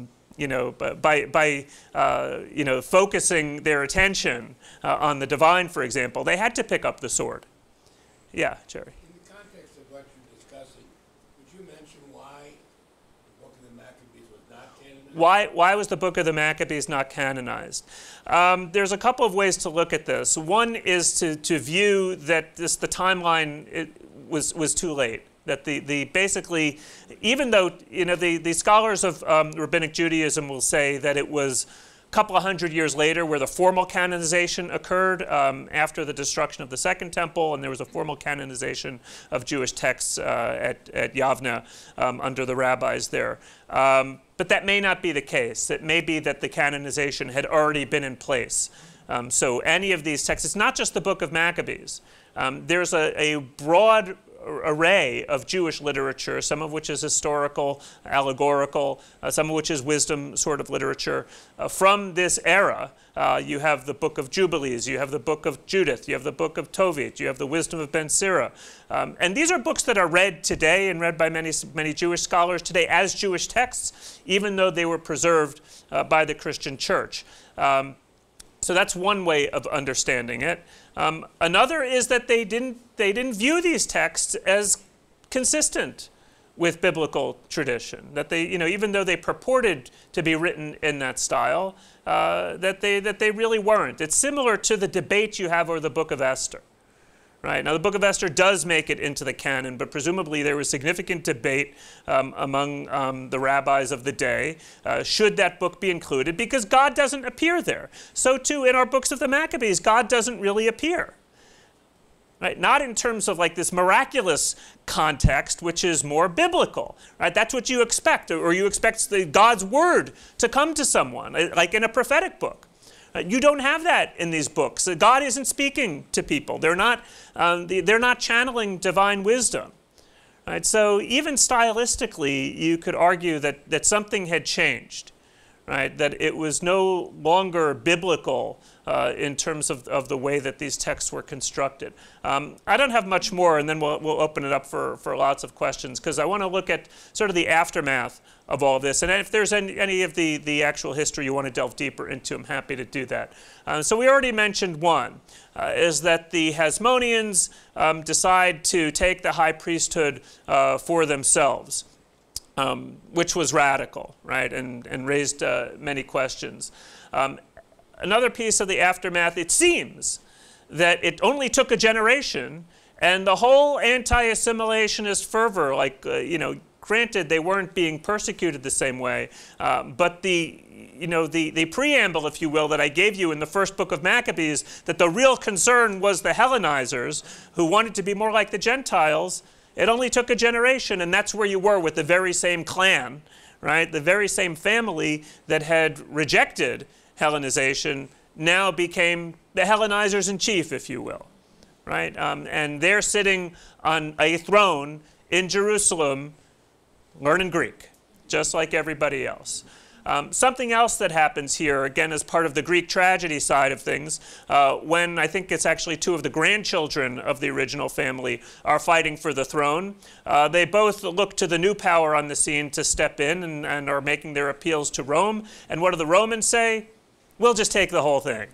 focusing their attention on the divine, for example. They had to pick up the sword. Yeah, Jerry. In the context of what you're discussing, would you mention why the Book of the Maccabees was not canonized? Why was the Book of the Maccabees not canonized? There's a couple of ways to look at this. One is to view that the timeline was too late. That basically, even though the scholars of rabbinic Judaism will say that it was a couple of hundred years later where the formal canonization occurred after the destruction of the Second Temple, and there was a formal canonization of Jewish texts at Yavne under the rabbis there. But that may not be the case. It may be that the canonization had already been in place. So any of these texts, it's not just the Book of Maccabees. There's a broad array of Jewish literature, some of which is historical, allegorical, some of which is wisdom sort of literature. From this era, you have the Book of Jubilees, you have the Book of Judith, you have the Book of Tovit, you have the Wisdom of Ben Sira. And these are books that are read today and read by many Jewish scholars today as Jewish texts, even though they were preserved by the Christian Church. So that's one way of understanding it. Another is that they didn't view these texts as consistent with biblical tradition. That they, even though they purported to be written in that style, that they really weren't. It's similar to the debate you have over the Book of Esther. Right. Now, the Book of Esther does make it into the canon, but presumably there was significant debate among the rabbis of the day. Should that book be included? Because God doesn't appear there. So, too, in our books of the Maccabees, God doesn't really appear. Right? Not in terms of like this miraculous context, which is more biblical. Right? That's what you expect, or you expect God's word to come to someone, like in a prophetic book. You don't have that in these books. God isn't speaking to people. They're not channeling divine wisdom. Right? So even stylistically, you could argue that something had changed. Right? That it was no longer biblical in terms of the way that these texts were constructed. I don't have much more, and then we'll open it up for lots of questions, because I want to look at sort of the aftermath of all this. And if there's any of the actual history you want to delve deeper into, I'm happy to do that. So we already mentioned one, is that the Hasmoneans decide to take the high priesthood for themselves. Which was radical, right, and raised many questions. Another piece of the aftermath, it seems that it only took a generation, and the whole anti-assimilationist fervor, like, granted they weren't being persecuted the same way, but the preamble, if you will, that I gave you in the first book of Maccabees, that the real concern was the Hellenizers who wanted to be more like the Gentiles. It only took a generation, and that's where you were with the very same clan, right? The very same family that had rejected Hellenization now became the Hellenizers in chief, if you will, right? And they're sitting on a throne in Jerusalem learning Greek, just like everybody else. Something else that happens here, again, as part of the Greek tragedy side of things, when I think it's actually two of the grandchildren of the original family are fighting for the throne, they both look to the new power on the scene to step in and are making their appeals to Rome. And what do the Romans say? We'll just take the whole thing.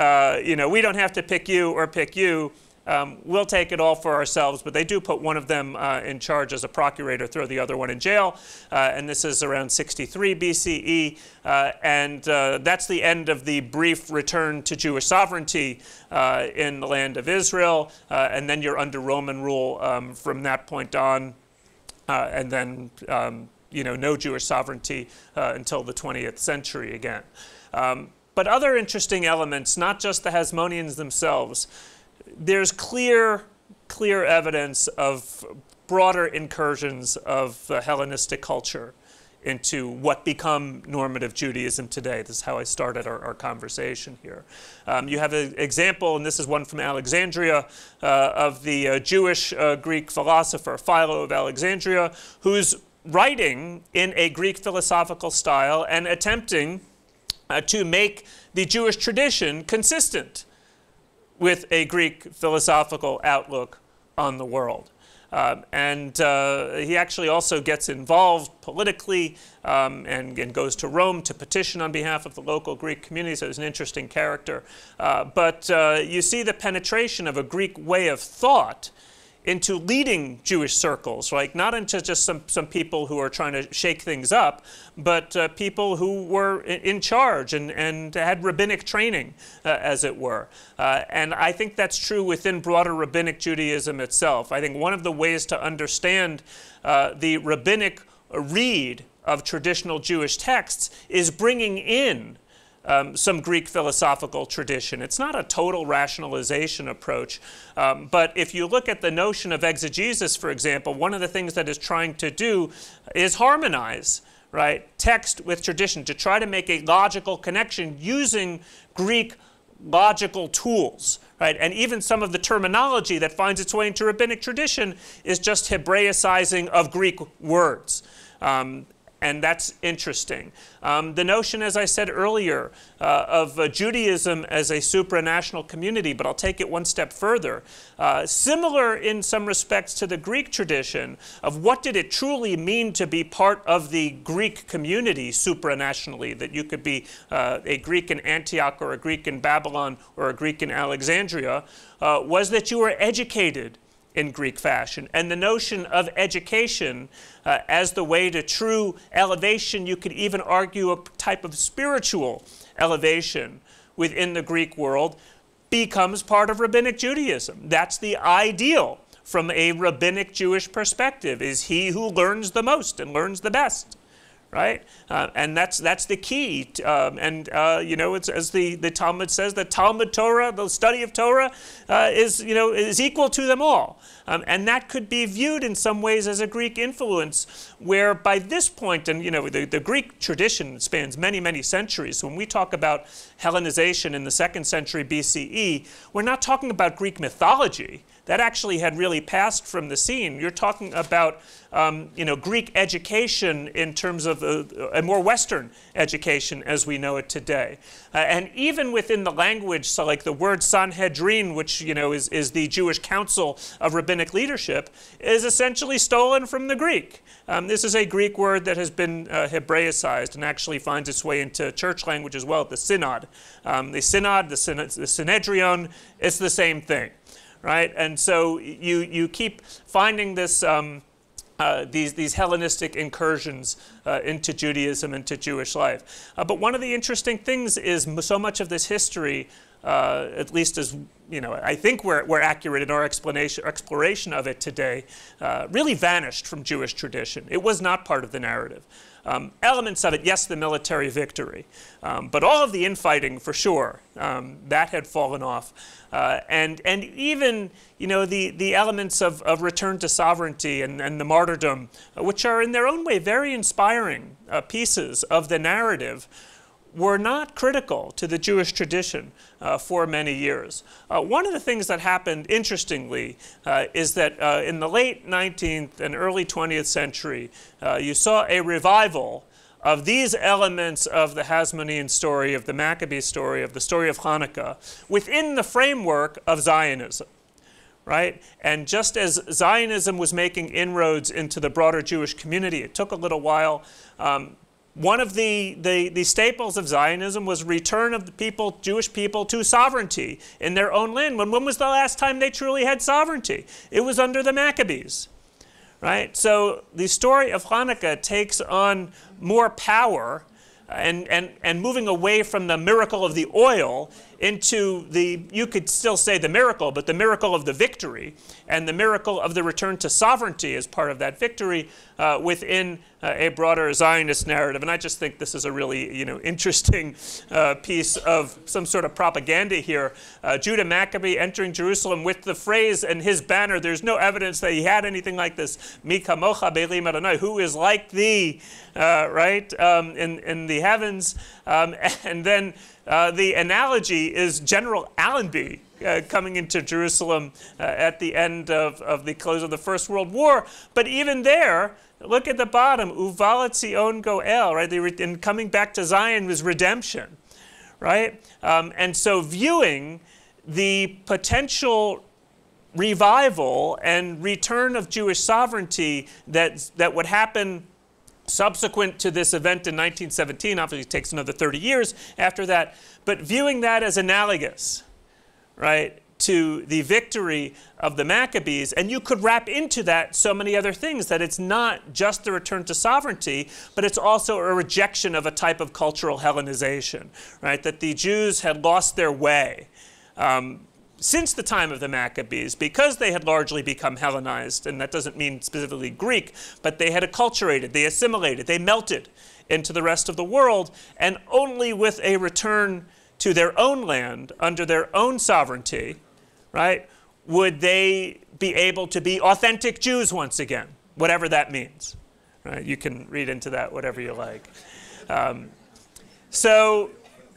We don't have to pick you or pick you. We'll take it all for ourselves, but they do put one of them in charge as a procurator, throw the other one in jail, and this is around 63 BCE, and that's the end of the brief return to Jewish sovereignty in the land of Israel, and then you're under Roman rule from that point on, and then no Jewish sovereignty until the 20th century again. But other interesting elements, not just the Hasmoneans themselves. There's clear evidence of broader incursions of Hellenistic culture into what become normative Judaism today. This is how I started our conversation here. You have an example, and this is one from Alexandria, of the Jewish Greek philosopher Philo of Alexandria, who's writing in a Greek philosophical style and attempting to make the Jewish tradition consistent with a Greek philosophical outlook on the world. And he actually also gets involved politically and goes to Rome to petition on behalf of the local Greek community, so he's an interesting character. But you see the penetration of a Greek way of thought into leading Jewish circles, right? Not into just some people who are trying to shake things up, but people who were in charge and had rabbinic training, as it were. And I think that's true within broader rabbinic Judaism itself. I think one of the ways to understand the rabbinic read of traditional Jewish texts is bringing in some Greek philosophical tradition. It's not a total rationalization approach, but if you look at the notion of exegesis, for example, one of the things that it's trying to do is harmonize, right, text with tradition, to try to make a logical connection using Greek logical tools, right? And even some of the terminology that finds its way into rabbinic tradition is just Hebraicizing of Greek words. And that's interesting. The notion, as I said earlier, of Judaism as a supranational community, but I'll take it one step further, similar in some respects to the Greek tradition of what did it truly mean to be part of the Greek community supranationally, that you could be a Greek in Antioch or a Greek in Babylon or a Greek in Alexandria, was that you were educated in Greek fashion. And the notion of education as the way to true elevation, you could even argue a type of spiritual elevation within the Greek world, becomes part of rabbinic Judaism. That's the ideal from a rabbinic Jewish perspective, is he who learns the most and learns the best. Right? And that's the key. It's, as the Talmud says, the Talmud Torah, the study of Torah, is equal to them all. And that could be viewed in some ways as a Greek influence, where by this point, and the Greek tradition spans many, many centuries. When we talk about Hellenization in the 2nd century BCE, we're not talking about Greek mythology. That actually had really passed from the scene. You're talking about Greek education in terms of a more Western education as we know it today. And even within the language, so like the word Sanhedrin, which is the Jewish council of rabbinic leadership, is essentially stolen from the Greek. This is a Greek word that has been Hebraicized and actually finds its way into church language as well, the synod. The synod, the Synedrion, it's the same thing. Right? And so you keep finding this, these Hellenistic incursions into Judaism, into Jewish life. But one of the interesting things is so much of this history, at least as I think we're accurate in our exploration of it today, really vanished from Jewish tradition. It was not part of the narrative. Elements of it, yes, the military victory, but all of the infighting, for sure, that had fallen off. And even the elements of return to sovereignty and the martyrdom, which are in their own way very inspiring pieces of the narrative, were not critical to the Jewish tradition for many years. One of the things that happened, interestingly, is that in the late 19th and early 20th century, you saw a revival of these elements of the Hasmonean story, of the Maccabee story, of the story of Hanukkah, within the framework of Zionism, right? And just as Zionism was making inroads into the broader Jewish community, it took a little while. One of the staples of Zionism was return of the people, Jewish people, to sovereignty in their own land. When was the last time they truly had sovereignty? It was under the Maccabees, right? So the story of Hanukkah takes on more power and moving away from the miracle of the oil into the, you could still say the miracle, but the miracle of the victory and the miracle of the return to sovereignty as part of that victory within a broader Zionist narrative. And I just think this is a really, interesting piece of some sort of propaganda here. Judah Maccabee entering Jerusalem with the phrase and his banner. There's no evidence that he had anything like this. Mi kamocha be'elim Adonai, who is like thee, right, in the heavens. And then the analogy is General Allenby coming into Jerusalem at the end of the close of the First World War. But even there, look at the bottom, Uvalat Zion Goel, right? And coming back to Zion was redemption, right? And so viewing the potential revival and return of Jewish sovereignty that would happen subsequent to this event in 1917, obviously it takes another 30 years after that, but viewing that as analogous, right, to the victory of the Maccabees, and you could wrap into that so many other things, that it's not just the return to sovereignty, but it's also a rejection of a type of cultural Hellenization, right, that the Jews had lost their way since the time of the Maccabees, because they had largely become Hellenized, and that doesn't mean specifically Greek, but they had acculturated, they assimilated, they melted into the rest of the world, and only with a return to their own land under their own sovereignty, right, would they be able to be authentic Jews once again, whatever that means. Right? You can read into that whatever you like. So,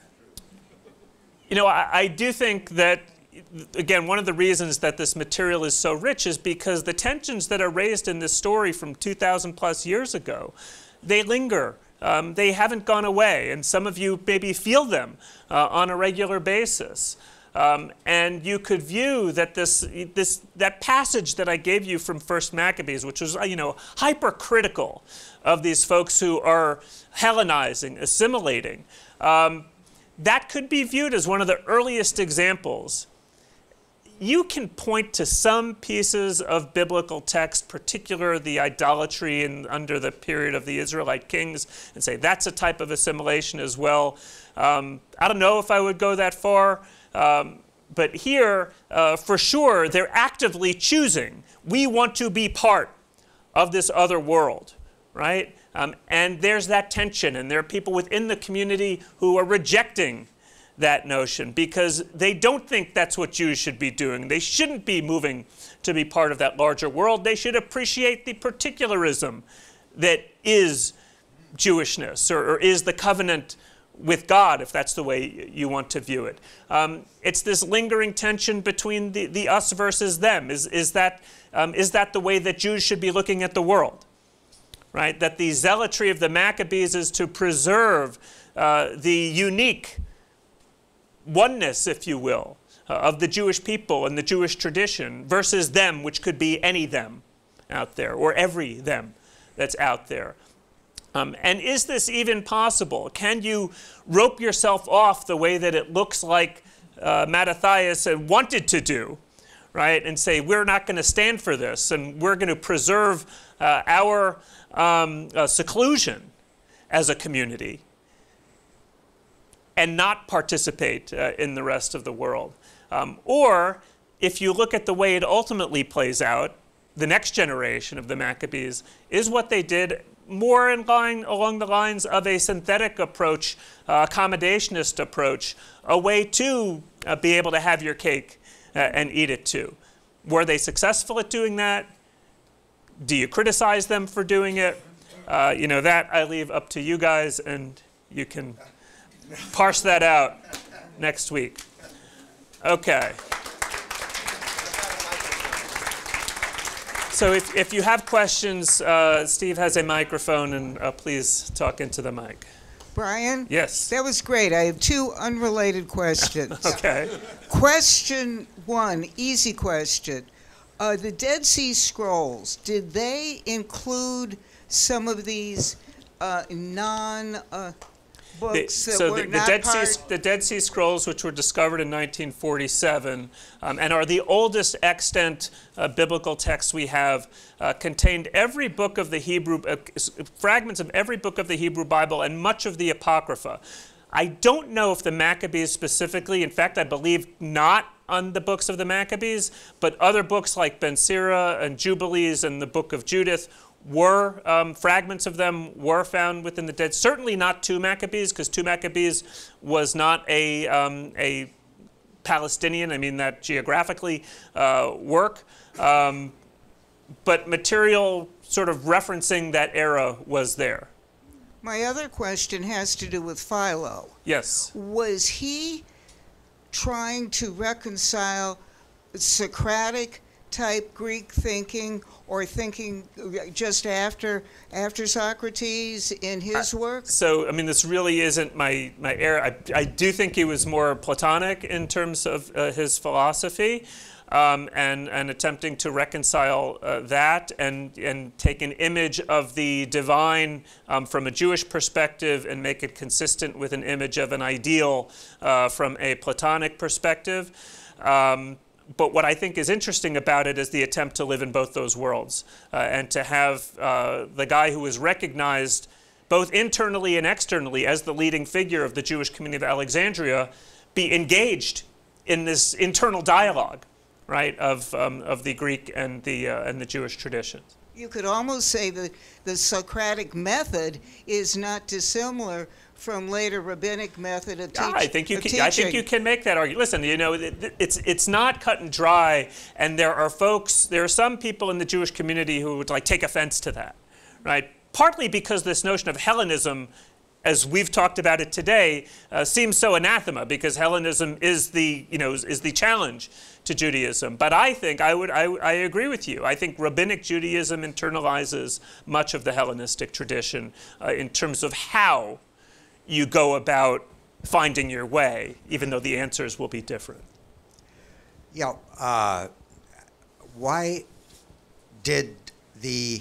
I do think that, again, one of the reasons that this material is so rich is because the tensions that are raised in this story from 2,000 plus years ago, they linger. They haven't gone away, and some of you maybe feel them on a regular basis. And you could view that that passage that I gave you from First Maccabees, which was hypercritical of these folks who are Hellenizing, assimilating, that could be viewed as one of the earliest examples. You can point to some pieces of biblical text, particularly the idolatry under the period of the Israelite kings, and say that's a type of assimilation as well. I don't know if I would go that far, but here, for sure, they're actively choosing. We want to be part of this other world, right? And there's that tension, and there are people within the community who are rejecting that notion because they don't think that's what Jews should be doing. They shouldn't be moving to be part of that larger world. They should appreciate the particularism that is Jewishness or is the covenant with God, if that's the way you want to view it. It's this lingering tension between the us versus them. Is that the way that Jews should be looking at the world? Right? That the zealotry of the Maccabees is to preserve the unique oneness, if you will, of the Jewish people and the Jewish tradition versus them, which could be any them out there or every them that's out there. And is this even possible? Can you rope yourself off the way that it looks like Mattathias wanted to do, right? And say, we're not going to stand for this, and we're going to preserve our seclusion as a community and not participate in the rest of the world. Or, if you look at the way it ultimately plays out, the next generation of the Maccabees is what they did more along the lines of a synthetic approach, accommodationist approach, a way to be able to have your cake and eat it too. Were they successful at doing that? Do you criticize them for doing it? That I leave up to you guys, and you can parse that out next week. Okay. So if you have questions, Steve has a microphone, and please talk into the mic. Brian? Yes. That was great. I have two unrelated questions. Okay. Question one, easy question. The Dead Sea Scrolls, did they include some of these books that were not part? The Dead Sea Scrolls, which were discovered in 1947 and are the oldest extant biblical texts we have, contained every book of the Hebrew, fragments of every book of the Hebrew Bible and much of the Apocrypha. I don't know if the Maccabees specifically, in fact, I believe not on the books of the Maccabees, but other books like Ben Sira and Jubilees and the Book of Judith were, fragments of them were found within the dead. Certainly not 2 Maccabees, because 2 Maccabees was not a Palestinian, I mean that geographically, work. But material sort of referencing that era was there. My other question has to do with Philo. Yes. Was he trying to reconcile Socratic type Greek thinking or thinking just after Socrates in his work? So, I mean, this really isn't my area. I do think he was more Platonic in terms of his philosophy, and attempting to reconcile that and take an image of the divine from a Jewish perspective and make it consistent with an image of an ideal from a Platonic perspective. But what I think is interesting about it is the attempt to live in both those worlds and to have the guy who was recognized both internally and externally as the leading figure of the Jewish community of Alexandria be engaged in this internal dialogue, right, of the Greek and the Jewish traditions. You could almost say that the Socratic method is not dissimilar from later rabbinic method of teaching. I think you can make that argument. Listen, you know, it's not cut and dry, and there are some people in the Jewish community who would take offense to that, right? Partly because this notion of Hellenism, as we've talked about it today, seems so anathema because Hellenism is the challenge to Judaism. But I think I agree with you. I think rabbinic Judaism internalizes much of the Hellenistic tradition in terms of how you go about finding your way, even though the answers will be different. Yeah. Why did the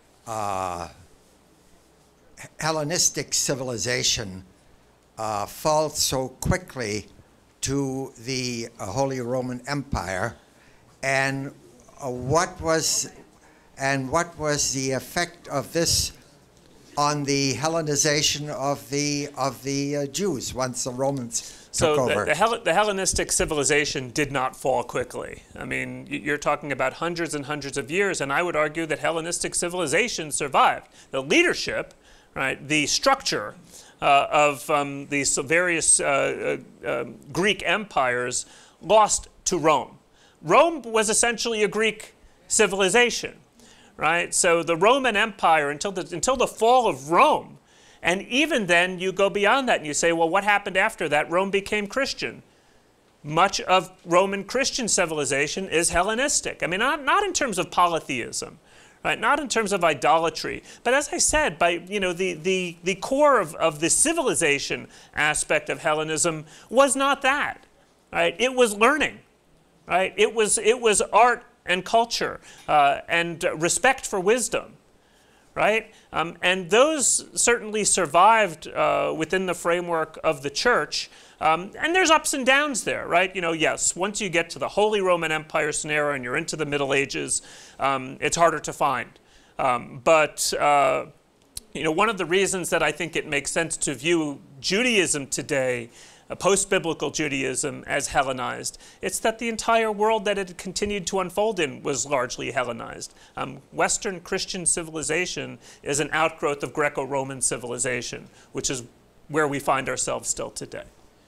Hellenistic civilization fall so quickly to the Holy Roman Empire, and what was the effect of this on the Hellenization of the Jews once the Romans took over? The Hellenistic civilization did not fall quickly. I mean, you're talking about hundreds and hundreds of years, and I would argue that Hellenistic civilization survived. The leadership, right, the structure of these various Greek empires lost to Rome. Rome was essentially a Greek civilization, right? So the Roman Empire, until the fall of Rome, and even then you go beyond that and you say, well, what happened after that? Rome became Christian. Much of Roman Christian civilization is Hellenistic. I mean, not in terms of polytheism, right? Not in terms of idolatry, but as I said, by the core of the civilization aspect of Hellenism was not that, right? It was learning, right? It was art and culture and respect for wisdom, right? And those certainly survived within the framework of the church. And there's ups and downs there, right? You know, yes, once you get to the Holy Roman Empire scenario and you're into the Middle Ages, it's harder to find. But one of the reasons that I think it makes sense to view Judaism today, post-biblical Judaism, as Hellenized, it's that the entire world that it continued to unfold in was largely Hellenized. Western Christian civilization is an outgrowth of Greco-Roman civilization, which is where we find ourselves still today.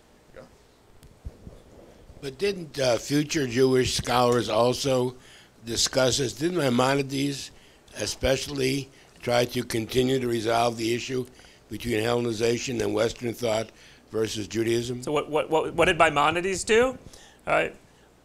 But didn't future Jewish scholars also discuss this? Didn't Maimonides especially try to continue to resolve the issue between Hellenization and Western thought versus Judaism? So what did Maimonides do?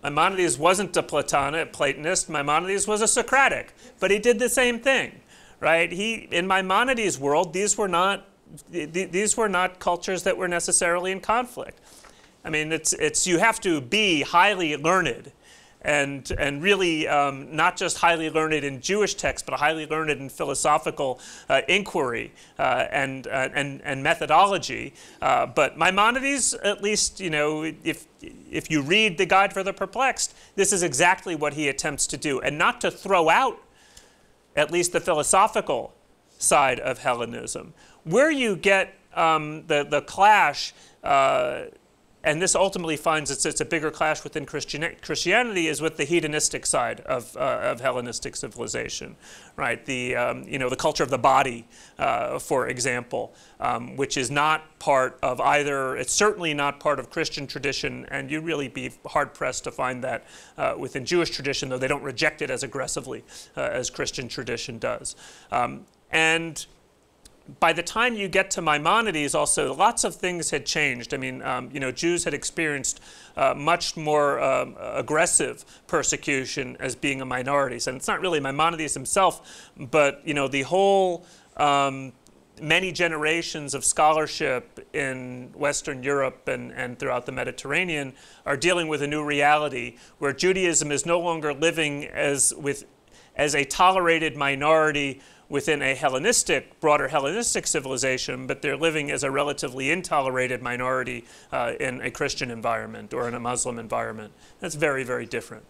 Maimonides wasn't a Platonist. Maimonides was a Socratic, but he did the same thing, right? In Maimonides' world, these were not cultures that were necessarily in conflict. I mean, you have to be highly learned, and really not just highly learned in Jewish texts, but highly learned in philosophical inquiry and methodology. But Maimonides, at least, if you read the Guide for the Perplexed, this is exactly what he attempts to do, and not to throw out at least the philosophical side of Hellenism. Where you get the clash, and this ultimately finds it's a bigger clash within Christianity, is with the hedonistic side of Hellenistic civilization, right? The culture of the body, for example, which is not part of either. It's certainly not part of Christian tradition, and you'd really be hard pressed to find that within Jewish tradition, though they don't reject it as aggressively as Christian tradition does. And by the time you get to Maimonides, also, lots of things had changed. I mean, Jews had experienced much more aggressive persecution as being a minority. So it's not really Maimonides himself, but, the whole many generations of scholarship in Western Europe and throughout the Mediterranean are dealing with a new reality where Judaism is no longer living as a tolerated minority within a broader Hellenistic civilization, but they're living as a relatively intolerated minority in a Christian environment or in a Muslim environment. That's very, very different.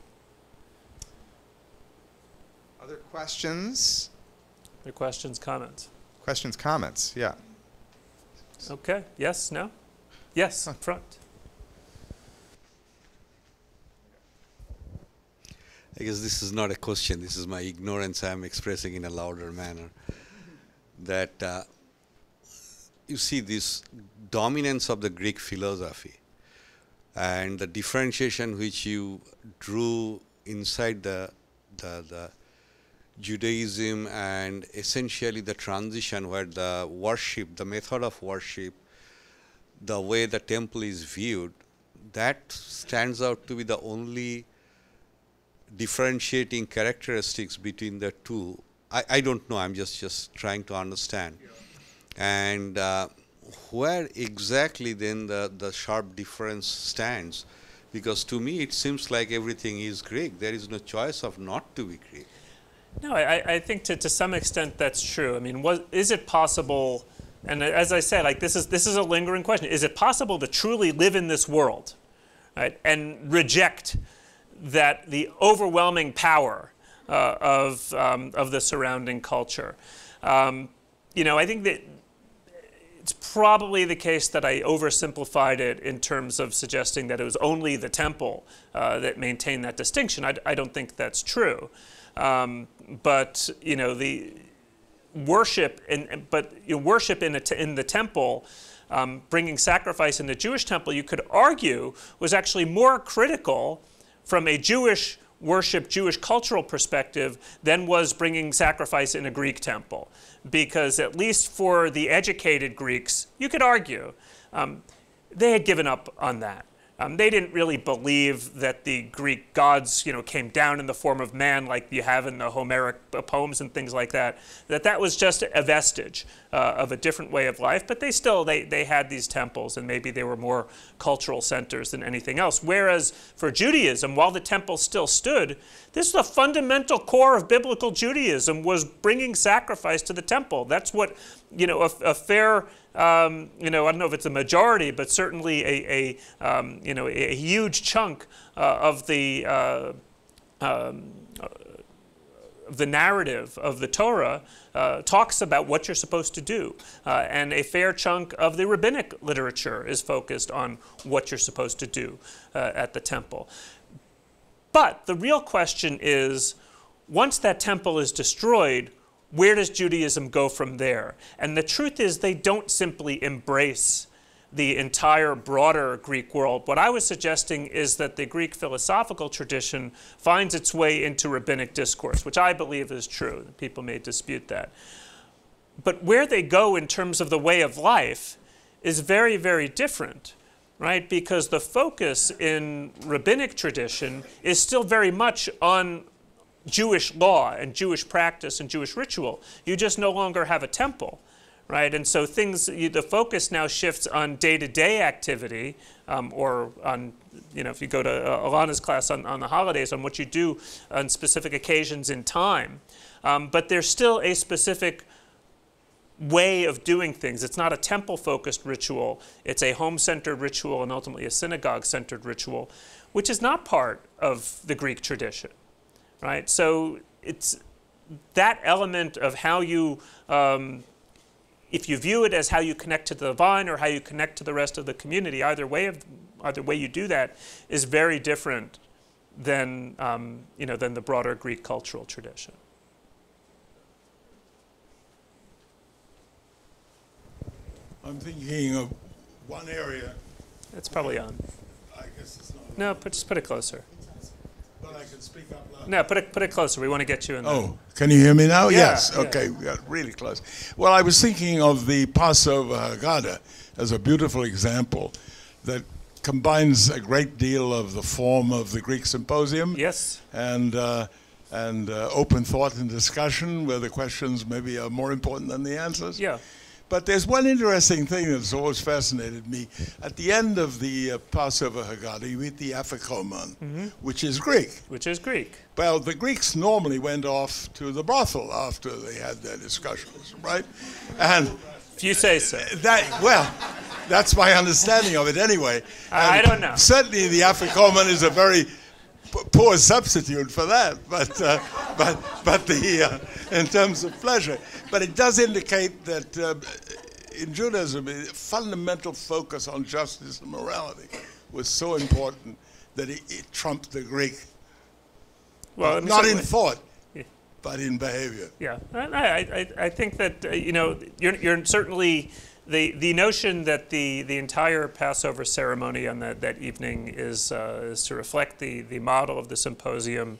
Other questions? Other questions, comments? Questions, comments, yeah. Okay, yes, no? Yes, up front. I guess this is not a question. This is my ignorance I'm expressing in a louder manner. That you see this dominance of the Greek philosophy and the differentiation which you drew inside the Judaism, and essentially the transition where the worship, the method of worship, the way the temple is viewed, that stands out to be the only differentiating characteristics between the two. I don't know, I'm just trying to understand. And where exactly then the sharp difference stands? Because to me it seems like everything is Greek. There is no choice of not to be Greek. No, I think to some extent that's true. I mean, is it possible, and as I said, like this is a lingering question, is it possible to truly live in this world, right, and reject that the overwhelming power of the surrounding culture? I think that it's probably the case that I oversimplified it in terms of suggesting that it was only the temple that maintained that distinction. I don't think that's true. But the worship worship in the temple, bringing sacrifice in the Jewish temple, you could argue was actually more critical from a Jewish worship, Jewish cultural perspective than was bringing sacrifice in a Greek temple. Because at least for the educated Greeks, you could argue, they had given up on that. They didn't really believe that the Greek gods, came down in the form of man like you have in the Homeric poems and things like that. That was just a vestige of a different way of life. But they had these temples, and maybe they were more cultural centers than anything else. Whereas for Judaism, while the temple still stood, this is the fundamental core of biblical Judaism, was bringing sacrifice to the temple. That's what, a fair, I don't know if it's a majority, but certainly a huge chunk of the narrative of the Torah talks about what you're supposed to do. And a fair chunk of the rabbinic literature is focused on what you're supposed to do at the temple. But the real question is, once that temple is destroyed, where does Judaism go from there? And the truth is, they don't simply embrace the entire broader Greek world. What I was suggesting is that the Greek philosophical tradition finds its way into rabbinic discourse, which I believe is true. People may dispute that. But where they go in terms of the way of life is very, very different. right? Because the focus in rabbinic tradition is still very much on Jewish law and Jewish practice and Jewish ritual. You just no longer have a temple, right? And so the focus now shifts on day-to-day activity, or on, if you go to Alana's class on the holidays, on what you do on specific occasions in time. But there's still a specific way of doing things. It's not a temple-focused ritual. It's a home-centered ritual and ultimately a synagogue-centered ritual, which is not part of the Greek tradition, right? So it's that element of how you, if you view it as how you connect to the divine or how you connect to the rest of the community, either way you do that is very different than, than the broader Greek cultural tradition. I'm thinking of one area. It's probably on. I guess it's not. No, just put it closer. But I can speak up loud. No, put it closer. We want to get you in there. Oh, can you hear me now? Yeah, Yes. yeah. Okay, we got really close. Well, I was thinking of the Passover Haggadah as a beautiful example that combines a great deal of the form of the Greek symposium. Yes. And open thought and discussion where the questions maybe are more important than the answers. Yeah. But there's one interesting thing that's always fascinated me. At the end of the Passover Haggadah, you eat the afikoman, which is Greek. Which is Greek. Well, the Greeks normally went off to the brothel after they had their discussions, right? And if you say so. That's my understanding of it anyway. I don't know. Certainly the afikoman is a very poor substitute for that, but in terms of pleasure. But it does indicate that in Judaism, a fundamental focus on justice and morality was so important that it trumped the Greek. Well, not in thought, but in behavior. Yeah, I think that you're certainly the notion that the entire Passover ceremony on that evening is to reflect the model of the symposium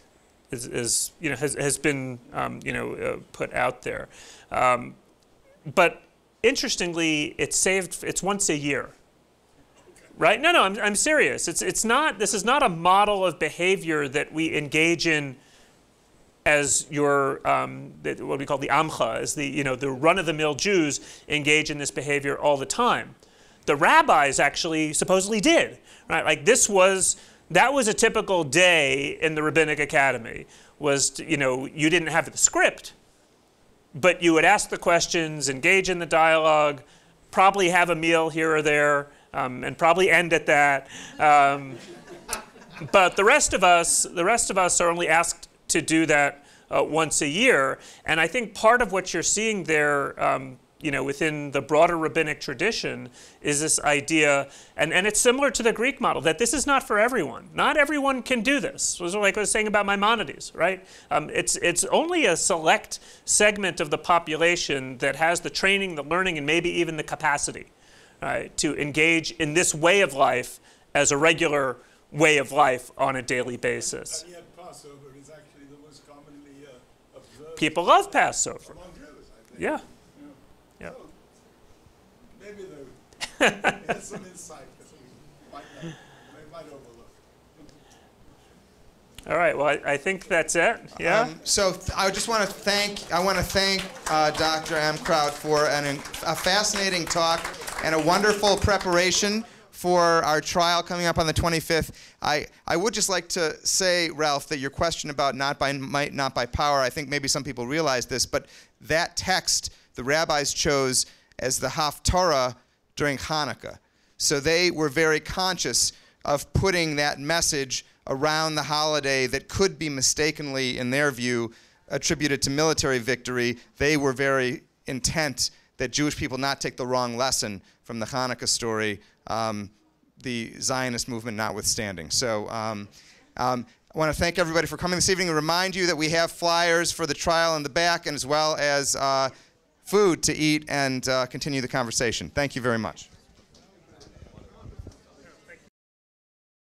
has been put out there, but interestingly, it's once a year, right? No, I'm serious. It's not. This is not a model of behavior that we engage in as what we call the Amcha, as the run-of-the-mill Jews engage in this behavior all the time. The rabbis actually supposedly did, right? Like that was a typical day in the Rabbinic Academy. You didn't have the script, but you would ask the questions, engage in the dialogue, probably have a meal here or there, and probably end at that. But the rest of us are only asked to do that once a year. And I think part of what you're seeing there, within the broader rabbinic tradition is this idea, and it's similar to the Greek model, that this is not for everyone. Not everyone can do this. It was like I was saying about Maimonides, right? It's only a select segment of the population that has the training, the learning, and maybe even the capacity to engage in this way of life as a regular way of life on a daily basis. And yet Passover is actually the most commonly observed. People love Passover. Among Jews, I think. Yeah. Yeah. So maybe there's some insight that we might overlook. All right. Well, I think that's it. Yeah. So I just want to thank Dr. Amkraut for a fascinating talk and a wonderful preparation for our trial coming up on the 25th. I would just like to say, Ralph, that your question about not by might, not by power, I think maybe some people realize this, but that text the rabbis chose as the Haftarah during Hanukkah. So they were very conscious of putting that message around the holiday that could be mistakenly, in their view, attributed to military victory. They were very intent that Jewish people not take the wrong lesson from the Hanukkah story, the Zionist movement notwithstanding. So I want to thank everybody for coming this evening and remind you that we have flyers for the trial in the back, and as well as food to eat and continue the conversation. Thank you very much.